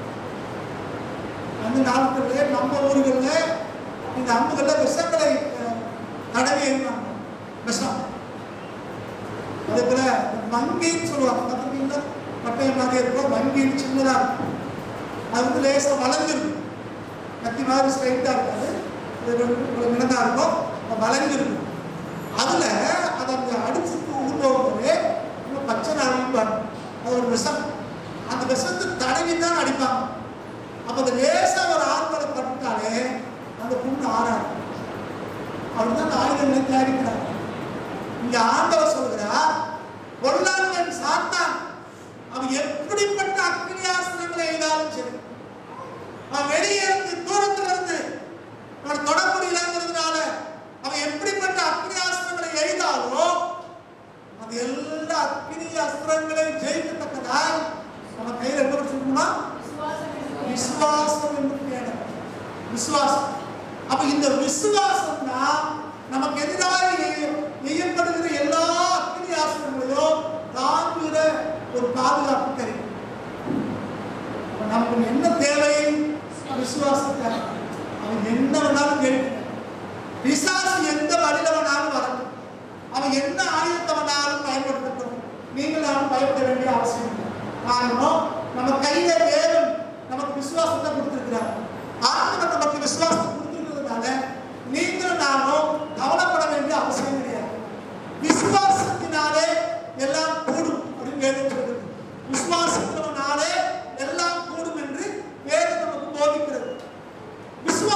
அந்த நாட்கள்ல நம்ம ஊர்கள்ல இந்த அம்புகள்ல விஷங்களை தடவி எறிவாங்க. விஷம் அதே போல வங்கின்னு சொல்லுவாங்க, பார்த்துருக்கீங்களா? பட்டயம் மாதிரி இருக்கும், வங்கின்னு சின்னதா இருக்கும். அது வந்து லேசா வளைஞ்சிருக்கும், கத்தி மாதிரி ஸ்ட்ரைட்டா இருக்காது, மினதா இருக்கும், வளைஞ்சிருக்கும். அதுல அதை அந்த அடிச்சு ஊடும்போது பச்சை நாளிப்பாங்க. அது ஒரு விஷம். அந்த விஷத்தை தடவி தான் அடிப்பாங்க. அப்ப அந்த லேசா ஒரு ஆண்களை பட்டுட்டாலே அந்த புண்ணு ஆறாது. அப்படிதான் ஆயுதங்களை தயாரிக்கிறாங்க. இங்க ஆண்டவர் சொல்கிறார், பொல்லாங்கன் சாத்தான் அவன் எப்படிப்பட்ட அக்னி ஆஸ்திரங்களை எய்தாலும் சரி, அவன் வெளியே இருந்து தூரத்துல இருந்து அவன் தொட முடியலங்கிறதுனால அவன் எப்படிப்பட்ட அக்னி ஆஸ்திரங்களை எய்தாலோ அது எல்லா அக்னி அஸ்திரங்களை ஜெயிக்கத்தக்கதாய் நம்ம கையில் என்ன வச்சிருக்கோம்னா விசுவாசம் என்று கேட்க. விசுவாசம். அப்ப இந்த விசுவாசம் தான் நமக்கு எதிராக எய்யப்படுகிற எல்லா அக்னி ஆஸ்திரங்களையும் தாங்குகிற ஒரு பாதுகாப்பு கருவி. நமக்கு என்ன தேவை? விசுவாசத்தை. அவன் என்ன வேணாலும் கேட்க, பிசாசு எந்த வழியில வேணாலும் வரணும், அவன் என்ன ஆயுதத்தை வேணாலும் பயன்படுத்தட்டும், நீங்களும் பயப்பட வேண்டிய அவசியம் இல்லை. காரணம் நம்ம கையில தேவன் நமக்கு விசுவாசத்தை கொடுத்திருக்கிறார். ஆண்டவர் நமக்கு விசுவாசத்தை கொடுத்திருக்கிறதுனால நீங்களும் நானும் கவலைப்பட வேண்டிய அவசியம் கிடையாது. விசுவாசத்தினாலே எல்லாம் கூடும் அப்படின்னு வேதம் சொல்கிறது. விசுவாசத்தினாலே எல்லாம் கூடும் என்று வேதம் நமக்கு போதிக்கிறது. விசுவாசம்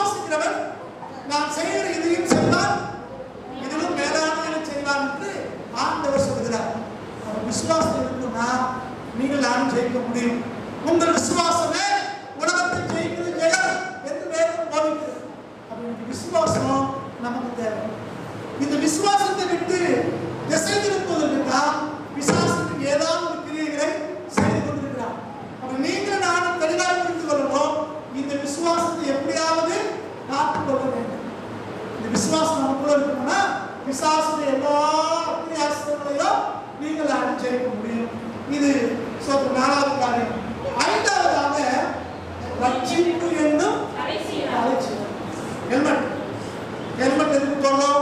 ஜெயிக்க முடியும். உங்கள் விசுவாசமே உலகத்தை ஜெயிக்கிற ஜெயம் என்று வேதம் போதிக்கிறது. அப்படி விசுவாசம் நமக்கு தேவை. இந்த விசுவாசத்தை விட்டு திசை திருப்புவதற்கு தான் பிசாசுக்கு ஏதாவது ஒரு கிரியைகளை செய்து கொண்டிருக்கிறார். அப்ப நீங்களும் நானும் தெளிவாக புரிந்து கொள்ளணும். இந்த விசுவாசத்தை எப்படியாவது காத்துக்கொள்ள வேண்டும். இந்த விசுவாசம் நமக்குள்ள இருக்கணும்னா பிசாசுடைய எல்லா அக்கிரியாசங்களையும் நீங்கள் அடிச்சேர்க்க முடியும். இது நாலாவது காரியம். ஐந்தாவதாக ரட்சிப்பு என்னும் ஹெல்மெட். ஹெல்மெட் எதுக்கு போடுறோம்?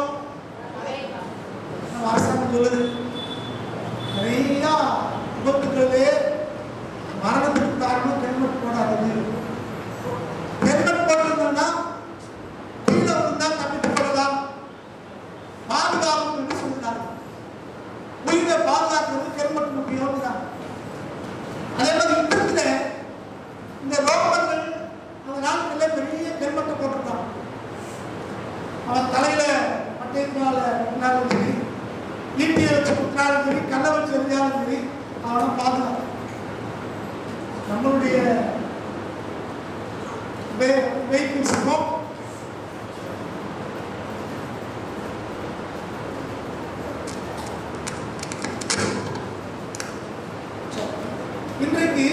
நம்ம அரசாங்கம் சொல்லுது நிறைய விபத்துக்களே மரணத்துக்கு காரணம் ஹெல்மெட் போடாதது. ஹெல்மெட் போட்டிருந்தோம்னா கீழே விழுந்தா தப்பித்து கொள்ளலாம், பாதுகாப்பு என்று சொல்லிட்டாங்க. உயிரை பாதுகாக்கிறது ஹெல்மெட் முக்கியம் தான். அதே மாதிரி யுத்தத்துல இந்த ரோமர்கள் அந்த நாட்களில் பெரிய ஹெல்மெட்டை போட்டிருக்கான். அவன் தலையில பட்டயத்தினால குத்தினாலும் சரி, ஈட்டியை வச்சு குத்தினாலும் சரி, கல்லை வச்சு எரிஞ்சாலும் சரி, அவனை பாதுகாப்பு. நம்மளுடைய வெஹிக்கிள்ஸுக்கும் இன்றைக்கு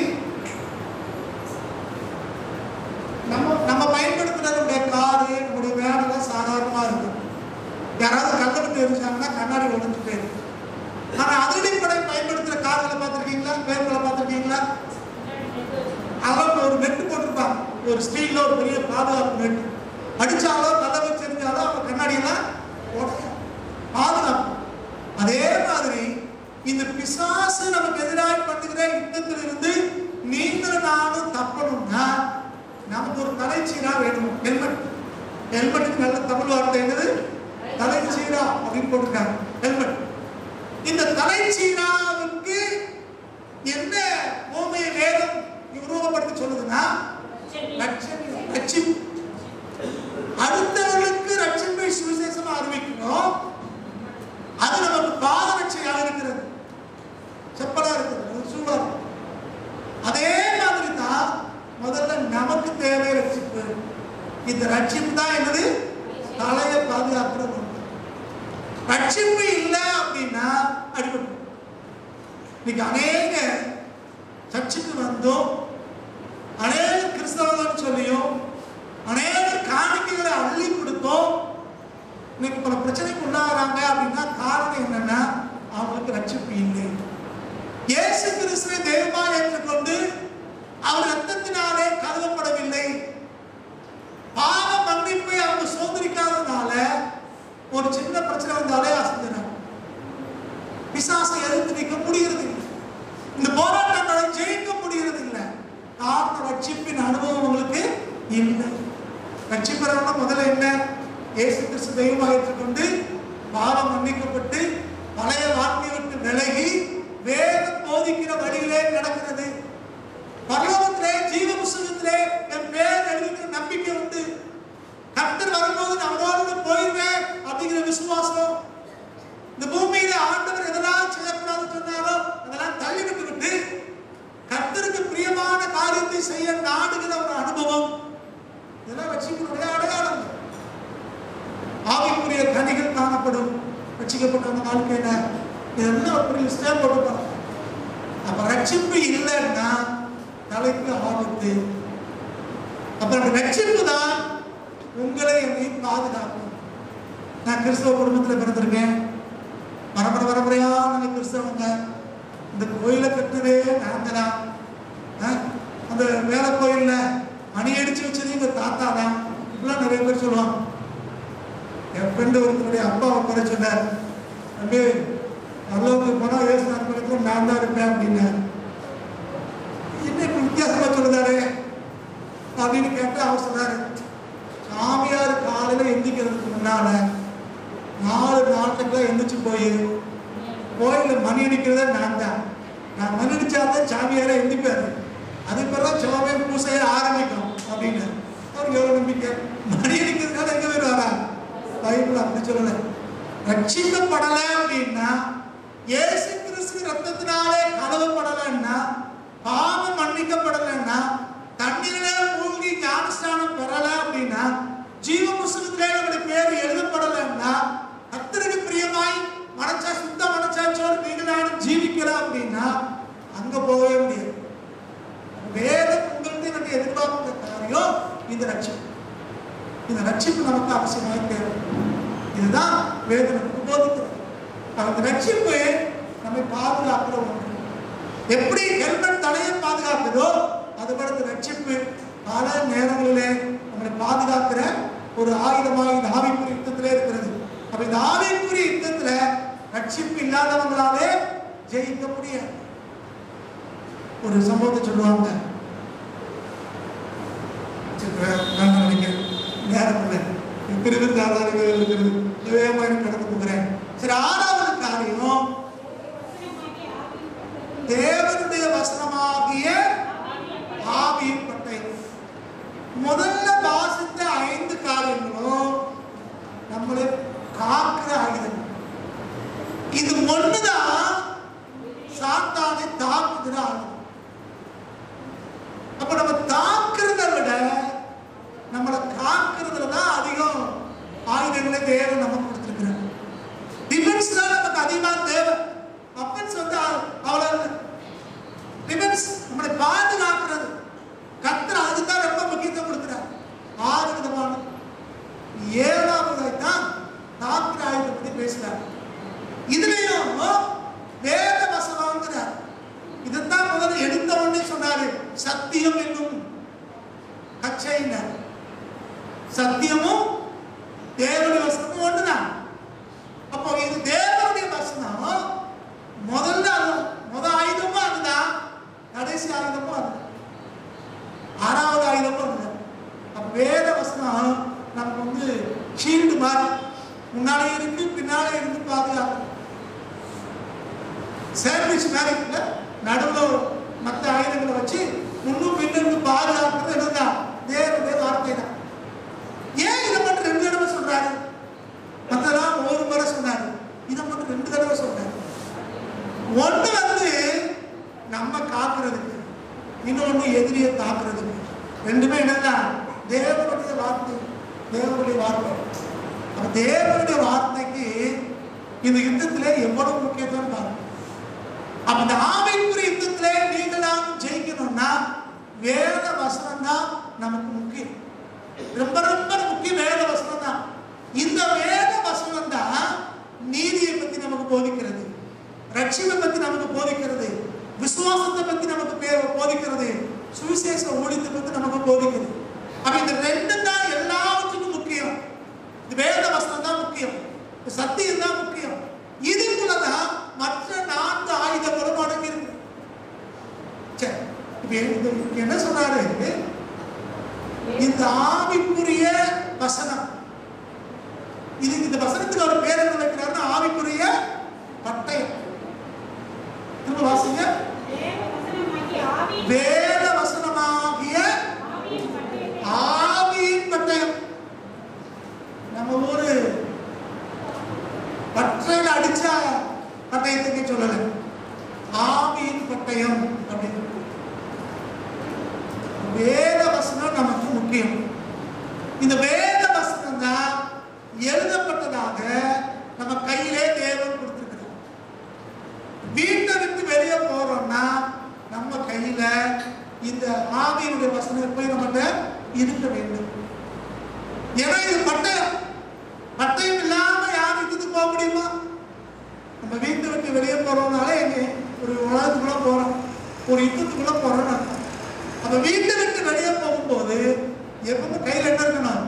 நம்ம பயன்படுத்துறதுடைய காரு, நம்முடைய வேலை சாதாரணமா இருக்கு. யாராவது கண்ணை எரிஞ்சாங்கன்னா கண்ணாடி உடைஞ்சு போயிருக்கு. ஆனா அதிரடிப்படை பயன்படுத்துற கார்களை பார்த்துருக்கீங்களா? பேர்களை பார்த்துருக்கீங்களா? அவங்க ஒரு நெட்டு போட்டிருப்பாங்க, ஒரு ஸ்டீல்ல ஒரு பெரிய பாதுகாப்பு நெட்டு. அடிச்சாலோ கதை வச்சு எரிஞ்சாலோ அவங்க கண்ணாடியெல்லாம் பாதுகாப்பு. அதே மாதிரி இந்த பிசாசு நமக்கு எதிராக பண்ணுகிற யுத்தத்திலிருந்து நீங்களும் நானும் தப்பணும்னா நமக்கு ஒரு தலைச்சீரா வேணும். ஹெல்மெட். ஹெல்மெட்டுக்கு நல்ல தமிழ் வார்த்தை என்னது? தலைச்சீரா அப்படின்னு போட்டிருக்காங்க. ஹெல்மெட். இந்த தலைச்சீராவுக்கு என்ன பூமியை வேதம் உருவப்படுத்தி சொல்லுதுன்னா ரட்சிப்பு. அடுத்தவர்களுக்கு ரட்சிப்பை சுவிசேஷமா அறிவிக்கணும். அது நமக்கு பாதரட்சையாக இருக்கிறது, செப்பலா இருக்கிறது, சூழா. அதே மாதிரி தான் முதல்ல நமக்கு தேவை ரட்சிப்பு. இந்த ரட்சிப்பு தான் என்னது? தலையை பாதுகாக்கிறது. ரட்சிப்பு இல்லை அப்படின்னா அடிபடும். இன்னைக்கு அநேக சர்ச்சுக்கு வந்தும் அநேக கிறிஸ்தவர்கள் சொல்லியும் அநேக காணிக்கைகளை அள்ளி கொடுத்தோம் இன்னைக்கு பல பிரச்சனைக்கு உள்ளாகிறாங்க அப்படின்னா காரணம் என்னன்னா அவங்களுக்கு ரட்சிப்பு இல்லை. இயேசு கிறிஸ்துவை தெய்வமா ஏற்றுக்கொண்டு அவர் ரத்தத்தினாலே கழுவப்படவில்லை. பாவ மன்னிப்பை அவங்க சோதரிக்காதனால ஒரு சின்ன பிரச்சனை வந்தாலே அசைஞ்சிடும். பிசாசை எதிர்த்து நிற்க முடிகிறது இல்லை. இந்த போராட்டங்களை ஜெயிக்க முடிகிறது இல்லை. காரணம் ரட்சிப்பின் அனுபவம் உங்களுக்கு இல்லை. ரட்சிப்பறவங்க முதல்ல என்ன? இயேசு கிறிஸ்து தெய்வமாக ஏற்றுக்கொண்டு பாவம் மன்னிக்கப்பட்டு பழைய வாழ்க்கையை விட்டு விலகி வேதம் போதிக்கிற வழியிலே நடக்கிறது. பரலோகத்திலே ஜீவ புஸ்தகத்திலே என் பேர் எழுதிக்கிற நம்பிக்கை உண்டு. கர்த்தர் வரும்போது நான் அவரோடு போயிருவேன் அப்படிங்கிற விசுவாசம். இந்த பூமியில ஆண்டவர் எதெல்லாம் செய்யக்கூடாதுன்னு சொன்னாரோ அதெல்லாம் தள்ளிவிட்டு விட்டு கர்த்தருக்கு பிரியமான காரியத்தை செய்ய நாடுகிற ஒரு அனுபவம். இதெல்லாம் ரட்சிப்பினுடைய அடையாளம். ஆவிக்குரிய கனிகள் காணப்படும் ரட்சிக்கப்பட்ட அந்த வாழ்க்கையில. இதெல்லாம் ஒரு பெரிய ஸ்டேப் போட்டுப்பாங்க. அப்ப ரட்சிப்பு இல்லைன்னா தலைக்கு ஆபத்து. அப்புறம் ரட்சிப்பு தான் உங்களை என்னையும் பாதுகாக்கும். நான் கிறிஸ்தவ குடும்பத்தில் பிறந்திருக்கேன். பரம்பரையா நாங்க கிறிஸ்தவங்க. இந்த கோயிலை கட்டுறதே நாங்க தான். அந்த வேலை கோயில்ல மணி அடிச்சு வச்சது எங்க தாத்தா தான். இப்பெல்லாம் நிறைய பேர் சொல்லுவாங்க. என் ஃப்ரெண்டு ஒருத்தருடைய அப்பா உட்கார சொன்னார், தம்பி அவ்வளவுக்கு போனால் விவசாயம் பக்கத்தில் நான் தான் இருப்பேன் அப்படின்னு. என்ன இப்ப வித்தியாசமா சொல்லுதாரு அப்படின்னு கேட்டு அவர் சொன்னாரு, சாமியார் காலையில எந்திக்கிறதுக்கு முன்னால 4 நாட்களுக்குலாம் எந்திரிச்சு போய் கோயில மணி அடிக்கிறதே நான் தான். நான் மணி அடிச்சாதான் சாமியாரே எந்திப்பாரு. அதுக்கு பிறகு சோமே பூசைய ஆரம்பிக்கும் அப்படின்னு. அவருக்கு எவ்வளவு நம்பிக்கை. மணி அடிக்கிறதுனால எங்க பேர் வரா? பைபிள் அப்படி சொல்லல. ரட்சிக்கப்படலை அப்படின்னா, இயேசு கிறிஸ்து ரத்தத்தினாலே கழுவப்படலைன்னா பாவம் மன்னிக்கப்படலைன்னா, தண்ணீரிலே மூழ்கி ஞானஸ்நானம் பெறல அப்படின்னா, ஜீவ புஸ்தகத்திலே நம்முடைய பேர் எழுதப்படலைன்னா, கர்த்தருக்கு பிரியமாய் சுத்த மனச்சாட்சியோடு நீங்கள் நானும் ஜீவிக்கலாம் அப்படின்னா அங்க போகவே முடியாது. வேதம் உங்களுக்கு நம்ம எதிர்பார்க்கிற காரியம் இந்த ரட்சிப்பு. இந்த ரட்சிப்பு நமக்கு அவசியமாக தேவை. இதுதான் வேதம் நமக்கு போதிக்கிறது. அந்த ரட்சிப்பு நம்மை பாதுகாக்கிற ஒன்று. எப்படி ஹெல்மெட் தலையை பாதுகாக்குதோ அதுபோல இந்த ரட்சிப்பு பல நேரங்களிலே நம்மளை பாதுகாக்கிற ஒரு ஆயுதமாக இந்த ஆவிக்குரிய யுத்தத்திலே இருக்கிறது. அப்ப இந்த ஆவிக்குரிய யுத்தத்துல ரட்சிப்பு இல்லாதவங்களாலே ஜெயிக்க முடியாது. ஒரு சம்பவத்தை சொல்லுவாங்க, நேரம் இல்லை, கடந்து போகிறேன். சரி, ஆறாவது காரியம் தேவனுடைய வசனமாகிய ஆவியின் பட்டயம். முதல்ல வாசித்த 5 காரியங்களும் நம்மளை காக்கிற ஆயுதம். இது ஒண்ணுதான் சாத்தானை தாக்குகிற ஆயுதம். அப்ப நம்ம தாக்குறத விட நம்மளை காக்கிறதுல தான் அதிகம் ஆயுதங்களை தேவை நமக்கு கொடுத்திருக்கிறார். டிஃபென்ஸ் தான் நமக்கு அதிகமா தேவை. அஃபென்ஸ் வந்து அவ்வளவு டிஃபென்ஸ் நம்மளை பாதுகாக்கிறது. கர்த்தர் அதுதான் ரொம்ப முக்கியத்துவம் கொடுக்கிறார். 6 விதமான 7வது தான் தாக்குற ஆயுதத்தை பத்தி பேசுறார். இதுலயும் வேத வசனம்ங்கிறார். இதுதான் முதல்ல எடுத்த உடனே சொன்னாரு, சத்தியம் என்னும் கச்சையினர். சத்தியமும் தேவனுடைய வசனமும் ஒண்ணுதான். அப்போ இது தேவனுடைய வசனம். முதல்ல முதல் ஆயுதமும் அதுதான், கடைசி ஆயுதமும் அதுதான், 6வது ஆயுதமும் அதுதான். அப்ப வேத வசனம் நமக்கு வந்து ஷீல்டு மாதிரி முன்னாலே இருந்து பின்னாலே இருந்து பாதுகாக்கும். சாண்ட்விச் மாதிரி இருக்குல்ல, நடுவில் மற்ற ஆயுதங்களை வச்சு முன்னும் பின்னிருந்து பாதுகாக்கிறது என்னதான் தேவனுடைய வார்த்தை தான். ஏன் இதை மட்டும் 2 தடவை சொல்றாரு? மற்றெல்லாம் 1 முறை சொன்னாரு, இதை மட்டும் 2 தடவை சொன்னாரு. ஒண்ணு வந்து நம்ம காக்குறதுக்கு, இன்னொன்னு எதிரியை தாக்குறதுக்கு. ரெண்டுமே என்னதான் தேவனுடைய வார்த்தை. தேவனுடைய வார்த்தை. தேவனுடைய வார்த்தைக்கு இந்த யுத்தத்திலே எவ்வளவு முக்கியத்துவம் பாருங்க. அப்ப இந்த ஆவிக்குரிய யுத்தத்திலே நீங்களாம் ஜெயிக்கணும்னா வேத வசனம் தான் நமக்கு முக்கியம். ரொம்ப ரொம்ப முக்கிய வேத வசனம் தான். இந்த வேத வசனம் தான் நீதியை பத்தி நமக்கு போதிக்கிறது, ரட்சிப்பை பத்தி நமக்கு போதிக்கிறது, விசுவாசத்தை பத்தி நமக்கு போதிக்கிறது, சுவிசேஷ ஊழியத்தை பத்தி நமக்கு போதிக்கிறது. அப்ப இந்த 2 தான் எல்லாவற்றுக்கும் முக்கியம். வேத வசனம் தான் முக்கியம், சத்தியம் தான் முக்கியம். இதுக்குள்ளதான் மற்ற 4 ஆயுதங்களும் அடங்கி இருக்கு. என்ன சொல்றாரு? இந்த ஆவிக்குரிய வசனம், இது இந்த வசனத்துக்கு அவர் பேர் என்ன வைக்கிறாருன்னா ஆவிக்குரிய பட்டயம். திரும்ப வாசிங்க. வேத வசனமாகிய ஆவியின் பட்டயம். நம்ம ஊரு பற்றையில அடிச்ச பட்டயத்துக்கு சொல்லல, ஆவியின் பட்டயம் அப்படின்னு. வேத வசனம் நமக்கு முக்கியம். இந்த வேத வசனம் தான் எழுதப்பட்டதாக நம்ம கையிலே தேவன் கொடுத்திருக்கிறார். வீட்டை விட்டு வெளியே போறோம்னா நம்ம கையில இந்த ஆவியினுடைய வசனம் போய் நம்மகிட்ட இருக்க வேண்டும். ஏன்னா இது பட்டயம். பட்டயம் இல்லாம யாரும் இதுக்கு போக முடியுமா? நம்ம வீட்டை விட்டு வெளியே போறோம்னாலே ஒரு உலகத்துக்குள்ள போறோம், ஒரு யுத்தத்துக்குள்ள போறோம்னு அர்த்தம். அப்ப வீட்டை விட்டு வெளியே போகும்போது எப்பவுமே கையில் என்ன இருக்கணும்?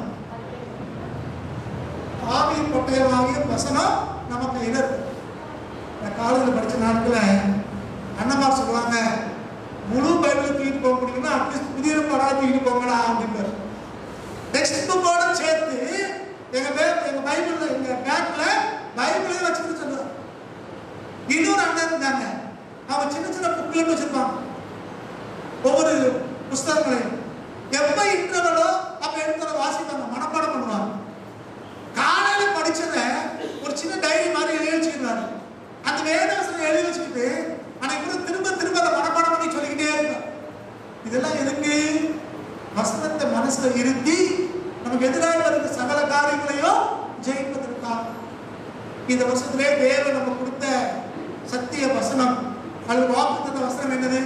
ஆவியின் பட்டயமாகிய வசனம் நம்ம கையில இருக்கு. காலேஜில் படிச்ச நாட்கள அண்ணமார் சொல்லுவாங்க, முழு பைபிளை தூக்கிட்டு போக முடியும்னா அட்லீஸ்ட் புதிய படம் தூக்கிட்டு போங்கடா அப்படின்னு. டெக்ஸ்ட் புக்கோட சேர்த்து எங்க பைபிள் எங்க பேக்ல பைபிளையும் வச்சுட்டு சொல்லுவாங்க. இன்னொரு அண்ணன் இருந்தாங்க, அவங்க சின்ன சின்ன புக்லெட் வச்சிருப்பாங்க, ஒவ்வொரு புஸ்தகங்களையும். எப்ப இன்டர்வலோ அப்ப எடுத்து வாசிப்பாங்க, மனப்பாடம் பண்ணுவாங்க. காலையில படிச்சத ஒரு சின்ன டைரி மாதிரி எழுதி வச்சுக்கிறாரு. அந்த வேதவசனம் எழுதி வச்சுக்கிட்டு அன்னைக்கு திரும்ப திரும்ப அதை மனப்பாடம் பண்ணி சொல்லிக்கிட்டே இருப்பாங்க. இதெல்லாம் எதுக்கு? வசனத்தை மனசுல இருத்தி நமக்கு எதிராக வருகிற சகல காரியங்களையும் ஜெயிப்பதற்காக. இந்த வருஷத்திலே தேவன் நம்ம கொடுத்த சத்திய வசனம் அல்லது வாக்குத்தத்த வசனம் என்னது?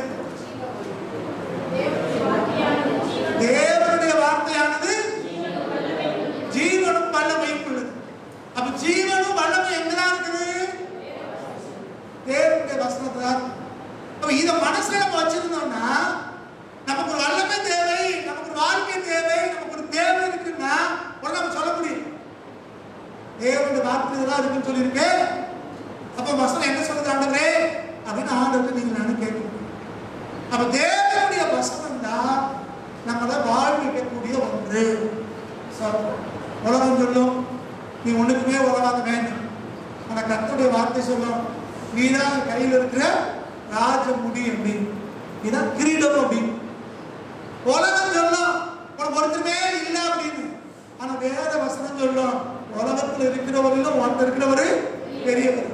தேவனுடைய வார்த்தையானது ஜீவனும் வல்லமையும் உள்ளது. அப்ப ஜீவனும் வல்லமை எங்கதான் இருக்குது? தேவனுடைய வசனத்துல. அப்ப இத மனசுல நம்ம வச்சிருந்தோம்னா நமக்கு ஒரு வல்லமை தேவை, நமக்கு ஒரு வாழ்க்கை தேவை, நமக்கு ஒரு தேவை இருக்குன்னா நம்ம சொல்ல முடியும். தேவனுடைய வார்த்தை தான் இருக்குன்னு சொல்லியிருக்கேன். அப்ப வசனம் என்ன சொல்லுது ஆண்டவரே அப்படின்னு ஆண்டவர்கிட்ட நீங்க நானும் கேட்கணும். அப்ப தேவனுடைய வசனம் தான் நம்மளை வாழ்விக்கக்கூடிய ஒன்று. உலகம் சொல்லும் நீ ஒண்ணுக்குமே உலகாத வேண்டும். ஆனா கர்த்தருடைய வார்த்தை சொல்லும் நீதான் கையில் இருக்கிற ராஜ முடி அப்படின்னு, நீதான் கிரீடம் அப்படின்னு. உலகம் சொல்லும் உனக்கு ஒருத்தருமே இல்லை அப்படின்னு. ஆனா வேத வசனம் சொல்லும் உலகத்தில் இருக்கிறவர்களும் ஒன்று இருக்கிறவரு பெரியவர்.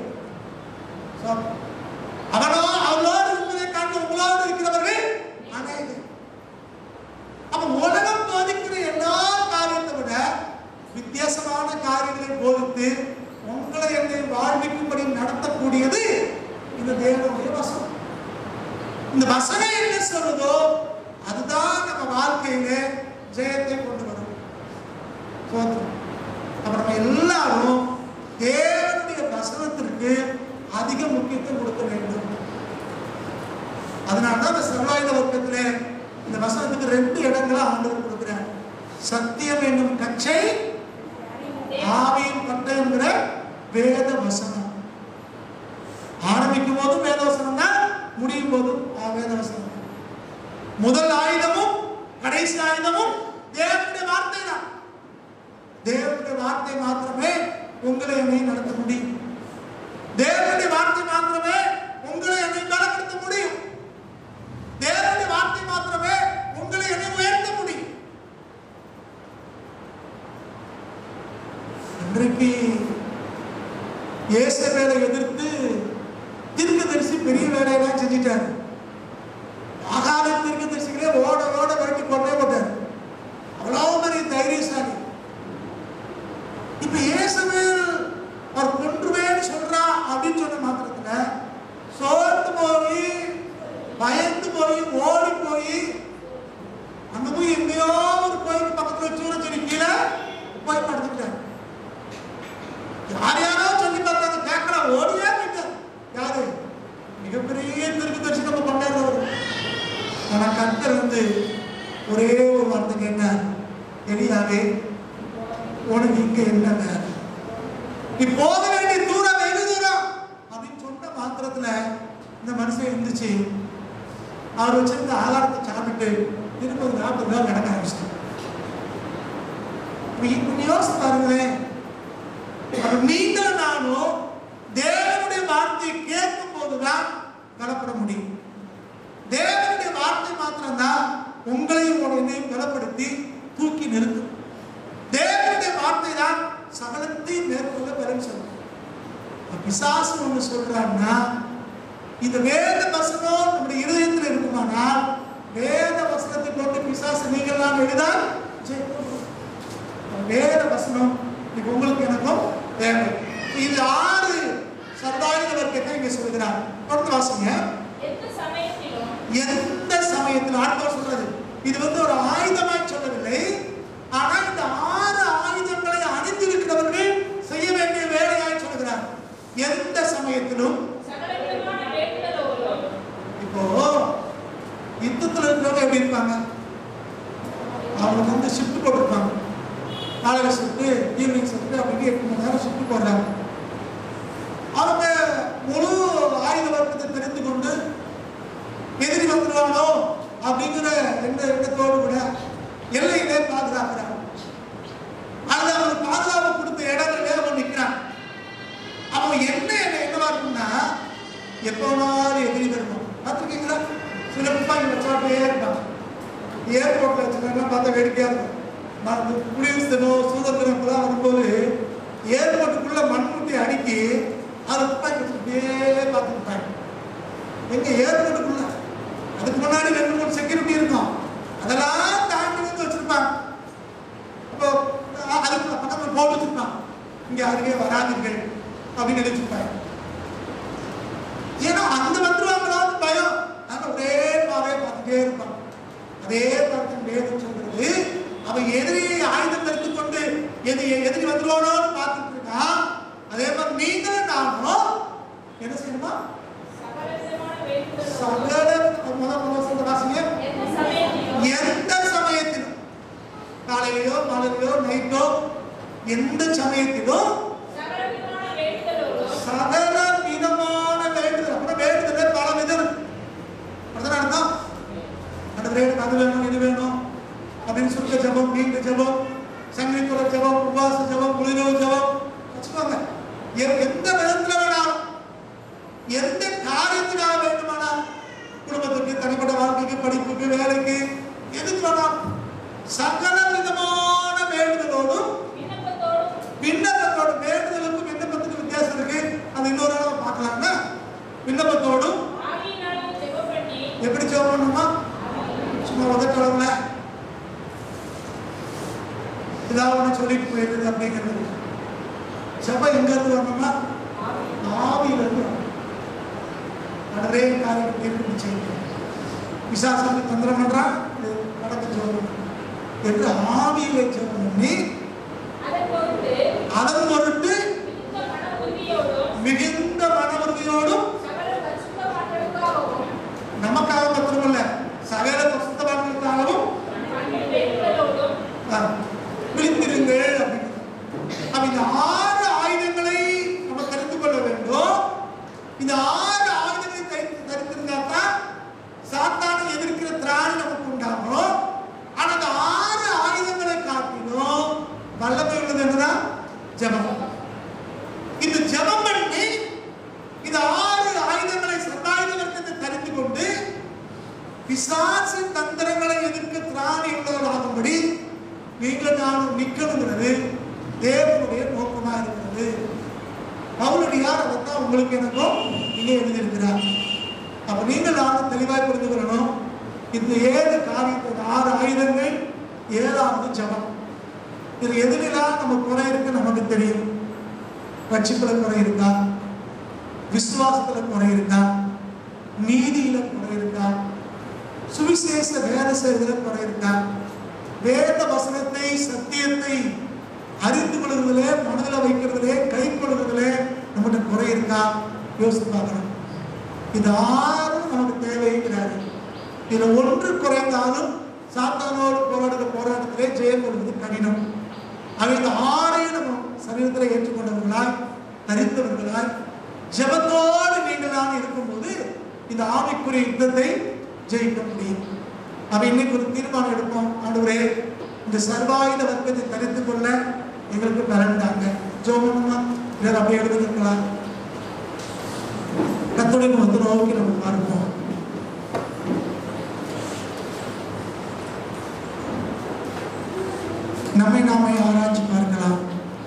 அவனோ அவளோடு இருப்பதை காட்டு உங்களோடு இருக்கிறவர்கள் அநேகர். அப்ப உலகம் போதிக்கிற எல்லா காரியத்தை விட வித்தியாசமான காரியங்களை போதித்து உங்களை என்னை வாழ்விக்கும்படி நடத்தக்கூடியது இந்த தேவனுடைய வசனம். இந்த வசனம் என்ன சொல்றதோ அதுதான் நம்ம வாழ்க்கையில ஜெயத்தை கொண்டு வரும். அப்ப நம்ம எல்லாரும் தேவனுடைய வசனத்திற்கு அதிக முக்கியத்துவம் கொடுக்க வேண்டும். அதனால்தான் இந்த சர்வாயுத வர்க்கத்துல இந்த வசனத்துக்கு 2 இடங்களை ஆண்டவர் கொடுக்கிறார். சத்தியம் என்னும் கச்சை, ஆவியின் பட்டயம்ங்கிற வேத வசனம். ஆரம்பிக்கும் போதும் வேத வசனம் தான், முடியும் போதும் வேத வசனம். முதல் ஆயுதமும் கடைசி ஆயுதமும் தேவனுடைய வார்த்தை தான். தேவனுடைய வார்த்தை மாத்திரமே உங்களை என்னை நடத்த முடியும். தேவனுடைய வார்த்தை மாத்திரமே உங்களை என்னை பலப்படுத்த முடியும். தேவனுடைய வார்த்தை மாத்திரமே உங்களை என்னை உயர்த்த முடியும். இன்றைக்கு இயேசுவை எதிர்த்து தீர்க்கதரிசி பெரிய வேலையெல்லாம் செஞ்சிட்டாரு. ஆகாத தீர்க்கதரிசிகளே ஓட ஓட விரட்டி கொண்டே போட்டார். அவ்வளவு பெரிய தைரியசாலி. இப்ப இயேசுவேல் அவர் கொன்றுவேன்னு சொல்றா அப்படின்னு சொன்ன மாத்திரத்துல சோர்ந்து போய் பயந்து போய் ஓடி போய் அங்க போய் எங்கேயோ ஒரு கோயிலுக்கு பக்கத்துல சூழச்சொல்லி கீழே போய் படுத்துட்டார். யார் யாரோ சொல்லி பார்த்தாங்க, கேட்கற ஓடியா போயிட்டார். யாரு? மிகப்பெரிய தீர்க்கதரிசி நம்ம கொண்டாடுறவர். ஆனா கர்த்தர் ஒரே ஒரு வார்த்தை கேட்டார், எலியாவே உனக்கு இங்க என்ன வேலை? நீ போக வேண்டிய தூரம் வெகு தூரம் அப்படின்னு சொன்ன மாத்திரத்துல இந்த மனுஷன் இருந்துச்சு. அவர் வச்சிருந்த ஆகாரத்தை சாப்பிட்டு திரும்ப நாட்டுக்கு நடக்க ஆரம்பிச்சிட்டார். யோசிச்சு பாருங்களேன், நீங்கள் நானும் தேவனுடைய வார்த்தையை கேட்கும் போதுதான் பலப்பட முடியும். தேவனுடைய வார்த்தை மாத்திரம்தான் உங்களையும் என்னையும் பலப்படுத்தி தூக்கி நிறுத்தும். தேவனுடைய வார்த்தை தான் சகலத்தையும் மேற்கொள்ள பலன் சொல்லும். பிசாசு ஒன்று சொல்றான்னா இந்த வேத வசனம் நம்முடைய இருதயத்தில் இருக்குமானால் வேத வசனத்தை கொண்டு பிசாசு நீங்கள்லாம் எழுதால் வேத வசனம் உங்களுக்கு எனக்கும் தேவை. இது 6 சர்வாயுத வர்க்கத்தை இங்க சொல்கிறார். தொடர்ந்து வாசிங்க. எந்த சமயத்திலும் ஆண்டவர் சொல்றது இது ஒரு ஆயுதமாய் சொல்லவில்லை. ஆனா இந்த 6 ஆயுதங்களை அணிந்திருக்கிறவர்கள் செய்ய வேண்டிய வேலையாய் சொல்கிறார். எந்த சமயத்திலும். இப்போ யுத்தத்தில் இருக்கிறவங்க எப்படி இருப்பாங்க? அவங்க ஷிஃப்ட் போட்டிருப்பாங்க. காலையில ஷிஃப்ட், ஈவினிங் ஷிஃப்ட், அப்படி 8 மணி நேரம் ஷிஃப்ட் போடுறாங்க. அவங்க முழு ஆயுத வர்க்கத்தை தெரிந்து கொண்டு எதிரி வந்துடுவானோ அப்படிங்கிற எண்ணத்தோடு கூட எல்லையிலே பாதுகாக்கிறாங்க. அது அவங்களுக்கு பாதுகாப்பு கொடுத்த இடத்துல அவன் நிற்கிறான். அவங்க என்னவா இருக்குன்னா எப்போனாலும் எதிரி வருவோம். பார்த்துருக்கீங்களா? சிலப்பா இங்க வச்சாட்டே இருப்பாங்க. ஏர்போர்ட்ல வச்சுக்கலாம் பார்த்தா வேடிக்கையா இருக்கும். குடியரசு தினம் சுதந்திர தினம் வரும்போது ஏர்போர்ட்டுக்குள்ள மண்முட்டி அடுக்கி அதை துப்பாக்கி வச்சுட்டே பார்த்துருப்பாங்க. எங்க ஏர்போர்ட்டுக்குள்ள அது அதுக்கு முன்னாடி 2-3 செக்யூரிட்டி இருக்கும், அதெல்லாம் தாண்டி வந்து வச்சிருப்பாங்க. அப்போ அதுக்கு பக்கத்தில் போட்டு வச்சிருப்பாங்க, இங்க அருகே வராதீர்கள் அப்படின்னு எழுதிருப்பாங்க. ஏன்னா அந்த வந்துருவாங்களான்னு பயம். நாங்கள் ஒரே பாதையை பார்த்துட்டே இருப்பாங்க. அதே பார்த்து வேதம் சொல்றது, அவன் எதிரியை ஆயுதம் எடுத்துக்கொண்டு எதிரி வந்துருவானோன்னு பார்த்துட்டு இருக்கான். அதே மாதிரி நீங்களும் நானும் என்ன செய்யணுமா? எந்த சமயத்திலும், காலையிலோ மாலையிலோ நைட்டோ, எந்த சமயத்திலும் சகல விதமான வேண்டுதல். அப்புறம் வேண்டுதல் பல விதம். அதுதான் அர்த்தம். எனக்கு அது வேணும் இது வேணும் அப்படின்னு சொல்லிட்டு ஜபம், நீண்ட ஜபம், சங்கீத ஜபம், உபவாச ஜபம், குளிரவு ஜபம் வச்சுக்கோங்க. எந்த விதத்துல வேணாலும், எந்த காரியத்துக்காக வேண்டுமானால், குடும்பத்துக்கு, தனிப்பட்ட வாழ்க்கைக்கு, படிப்புக்கு, வேலைக்கு, எதுக்கு வேணாலும் சகல விதமான வேண்டுதலோடும் விண்ணப்பத்தோடும். வேண்டுதலுக்கும் விண்ணப்பத்துக்கு வித்தியாசம் இருக்கு, அது இன்னொரு நாள் பார்க்கலாம்னா. விண்ணப்பத்தோடும் எப்படி ஜெபம் பண்ணணுமா? சும்மா உதட்டளவுல ஏதாவது ஒன்று சொல்லிட்டு போயிடுது அப்படிங்கிறது. ஜெபம் எங்க இருந்து வரணும்னா ஆவியிலிருந்து வரணும். கடவே காரியத்தை தீர்ப்பு செய்யணும். பிசாசுக்கு தந்திரம் பண்றான், நடக்க ஜெபம் என்று ஆவியிலே ஜெபம் பண்ணி அதன் பொருட்டு மிகுந்த மன உறுதியோடும் நமக்காக மாத்திரமல்ல சகல பரிசுத்தவான்களுக்காகவும் விழித்திருங்கள் அப்படின்னு. இந்த 6 ஆயுதங்களை நம்ம தெரிந்து கொள்ள வேண்டும். இந்த 6 ஆயுதங்களை தெரிந்திருந்தால்தான் சாத்தானை எதிர்க்கிற திராணி நமக்கு உண்டாகும். ஆனா அந்த 6 ஆயுதங்களை காட்டிலும் வல்லமை உள்ளது என்னதான்? ஜெபம். இந்த ஜெபம் பண்ணி இந்த 6 ஆயுதங்களை சர்வாயுதத்தை தெரிந்து கொண்டு பிசாசு தந்திரங்களை எதிர்க்க திராணி உள்ளவர்களாகும்படி நீங்கள் நானும் நிற்கணுங்கிறது தேவனுடைய நோக்கமா இருக்கிறது. பவுலடியார் அதைத்தான் உங்களுக்கு எனக்கும் இங்கே எழுதியிருக்கிறார். அப்ப நீங்கள் நானும் தெளிவாய் புரிந்து கொள்ளணும். இந்த 7 காரியத்தை, 6 ஆயுதங்கள், 7வது ஜெபம். இது எதிரெல்லாம் நம்ம குறை இருக்கு நமக்கு தெரியும். ரட்சிப்புல குறை இருக்கா? விசுவாசத்துல குறை இருக்கா? நீதியில குறை இருக்கா? சுவிசேஷ வேலை செய்வதில் குறை இருக்கா? வேத வசனத்தை, சத்தியத்தை அறிந்து கொள்வதிலே, மனதில் வைக்கிறதிலே, கை கொள்வதிலே நம்மகிட்ட குறை இருக்கா? யோசித்து பார்க்கணும். இது 6 நமக்கு தேவைங்கிறாரு. இதுல ஒன்று குறைந்தாலும் சாத்தானோடு போராடுகிற போராட்டத்திலே ஜெயம் கொள்வது கடினம். அவை இந்த 6ஐயும் நம்ம சரீரத்தில் ஏற்றுக்கொண்டவர்களாய், தரித்தவர்களாய், ஜெபத்தோடு நீங்களாக இருக்கும்போது இந்த ஆவிக்குரிய யுத்தத்தை ஜெயிக்க முடியும். அவை இன்னைக்கு ஒரு தீர்மானம் எடுப்போம். ஆண்டவரே, இந்த சர்வாயுத வர்க்கத்தை தரித்துக் கொள்ள எங்களுக்கு பலன்தாங்க. ஜோமனுமா இதில் அப்படியே எழுதுங்களா? கர்த்தருடைய முகத்தை நோக்கி நம்ம பார்ப்போம். நம்மை நாமே ஆராய்ச்சி பார்க்கலாம்.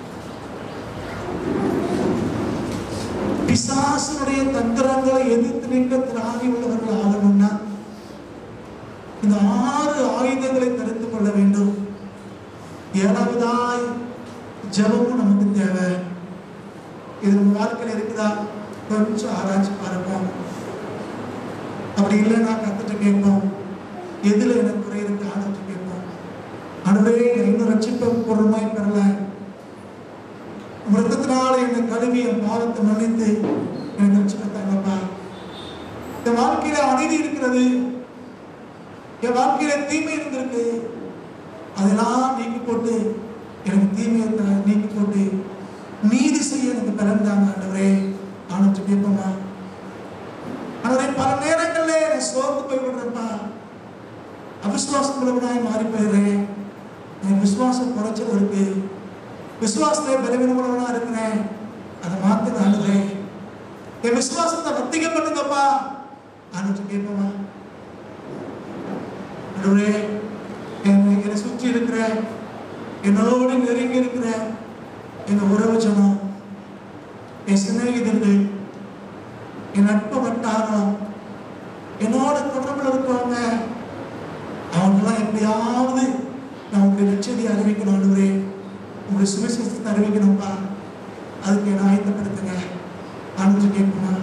பிசாசுடைய தந்திரங்களை எதிர்த்து நின்ற திராணி உள்ளவர்கள் ஆகணும்னா இந்த 6 ஆயுதங்களை தரித்துக் கொள்ள வேண்டும். 7வதாய் ஜெபமும் நமக்கு தேவை. இது நம்ம வாழ்க்கையில் இருக்குதா? கொஞ்சம் ஆராய்ச்சி பார்ப்போம். அப்படி இல்லைன்னா கத்துட்டு கேட்போம், எதுல எனக்கு குறை இருக்கு ஆராய்ச்சி கேட்போம். ஆண்டவரே, இன்னும் ரட்சிப்பை பொருள்மாய் பெறல, மிருகத்தினால என்னை கழுவி என் பாவத்தை மன்னித்து எனக்கு ரட்சிப்பத்தாங்கப்பா. என் வாழ்க்கையில அநீதி இருக்கிறது, என் வாழ்க்கையில தீமை இருந்திருக்கு, அதெல்லாம் நீக்கி போட்டு எனக்கு தீமையை நீக்கி போட்டு நீதி செய்ய எனக்கு பிறந்தாங்க ஆண்டவரே. ஆனச்சு கேட்போமா? ஆண்டவரே, பல நேரங்கள்ல நான் சோர்ந்து போய் விடுறேன்ப்பா, அவிசுவாசம் உள்ளவனாய் மாறி போயிடுறேன். என் விசுவாசம் குறைச்சல் இருக்கு, விசுவாசத்தை பலவீனமுள்ளவனா இருக்கிறேன், அதை மாத்துங்க ஆண்டவரே. என் விசுவாசத்தை வர்த்திக்க பண்ணுங்கப்பா. ஆனச்சு கேட்போமா? ஆண்டவரே, என்னை சுற்றி இருக்கிற, என்னோடு நெருங்கி இருக்கிற என் உறவு ஜனம், என் சிநேகிதர்கள், என் நட்பு வட்டாரம், என்னோட என்னோட தொடர்பில் இருக்கவங்க அவங்கெல்லாம் எப்படியாவது நான் உங்களுடைய நற்செய்தியை அறிவிக்கணும் ஆண்டவரே, உங்களுடைய சுவிசேஷத்தை அறிவிக்கணும்ப்பா, அதுக்கு என்ன ஆயத்தப்படுத்துங்க ஆண்டு கேட்கணும்.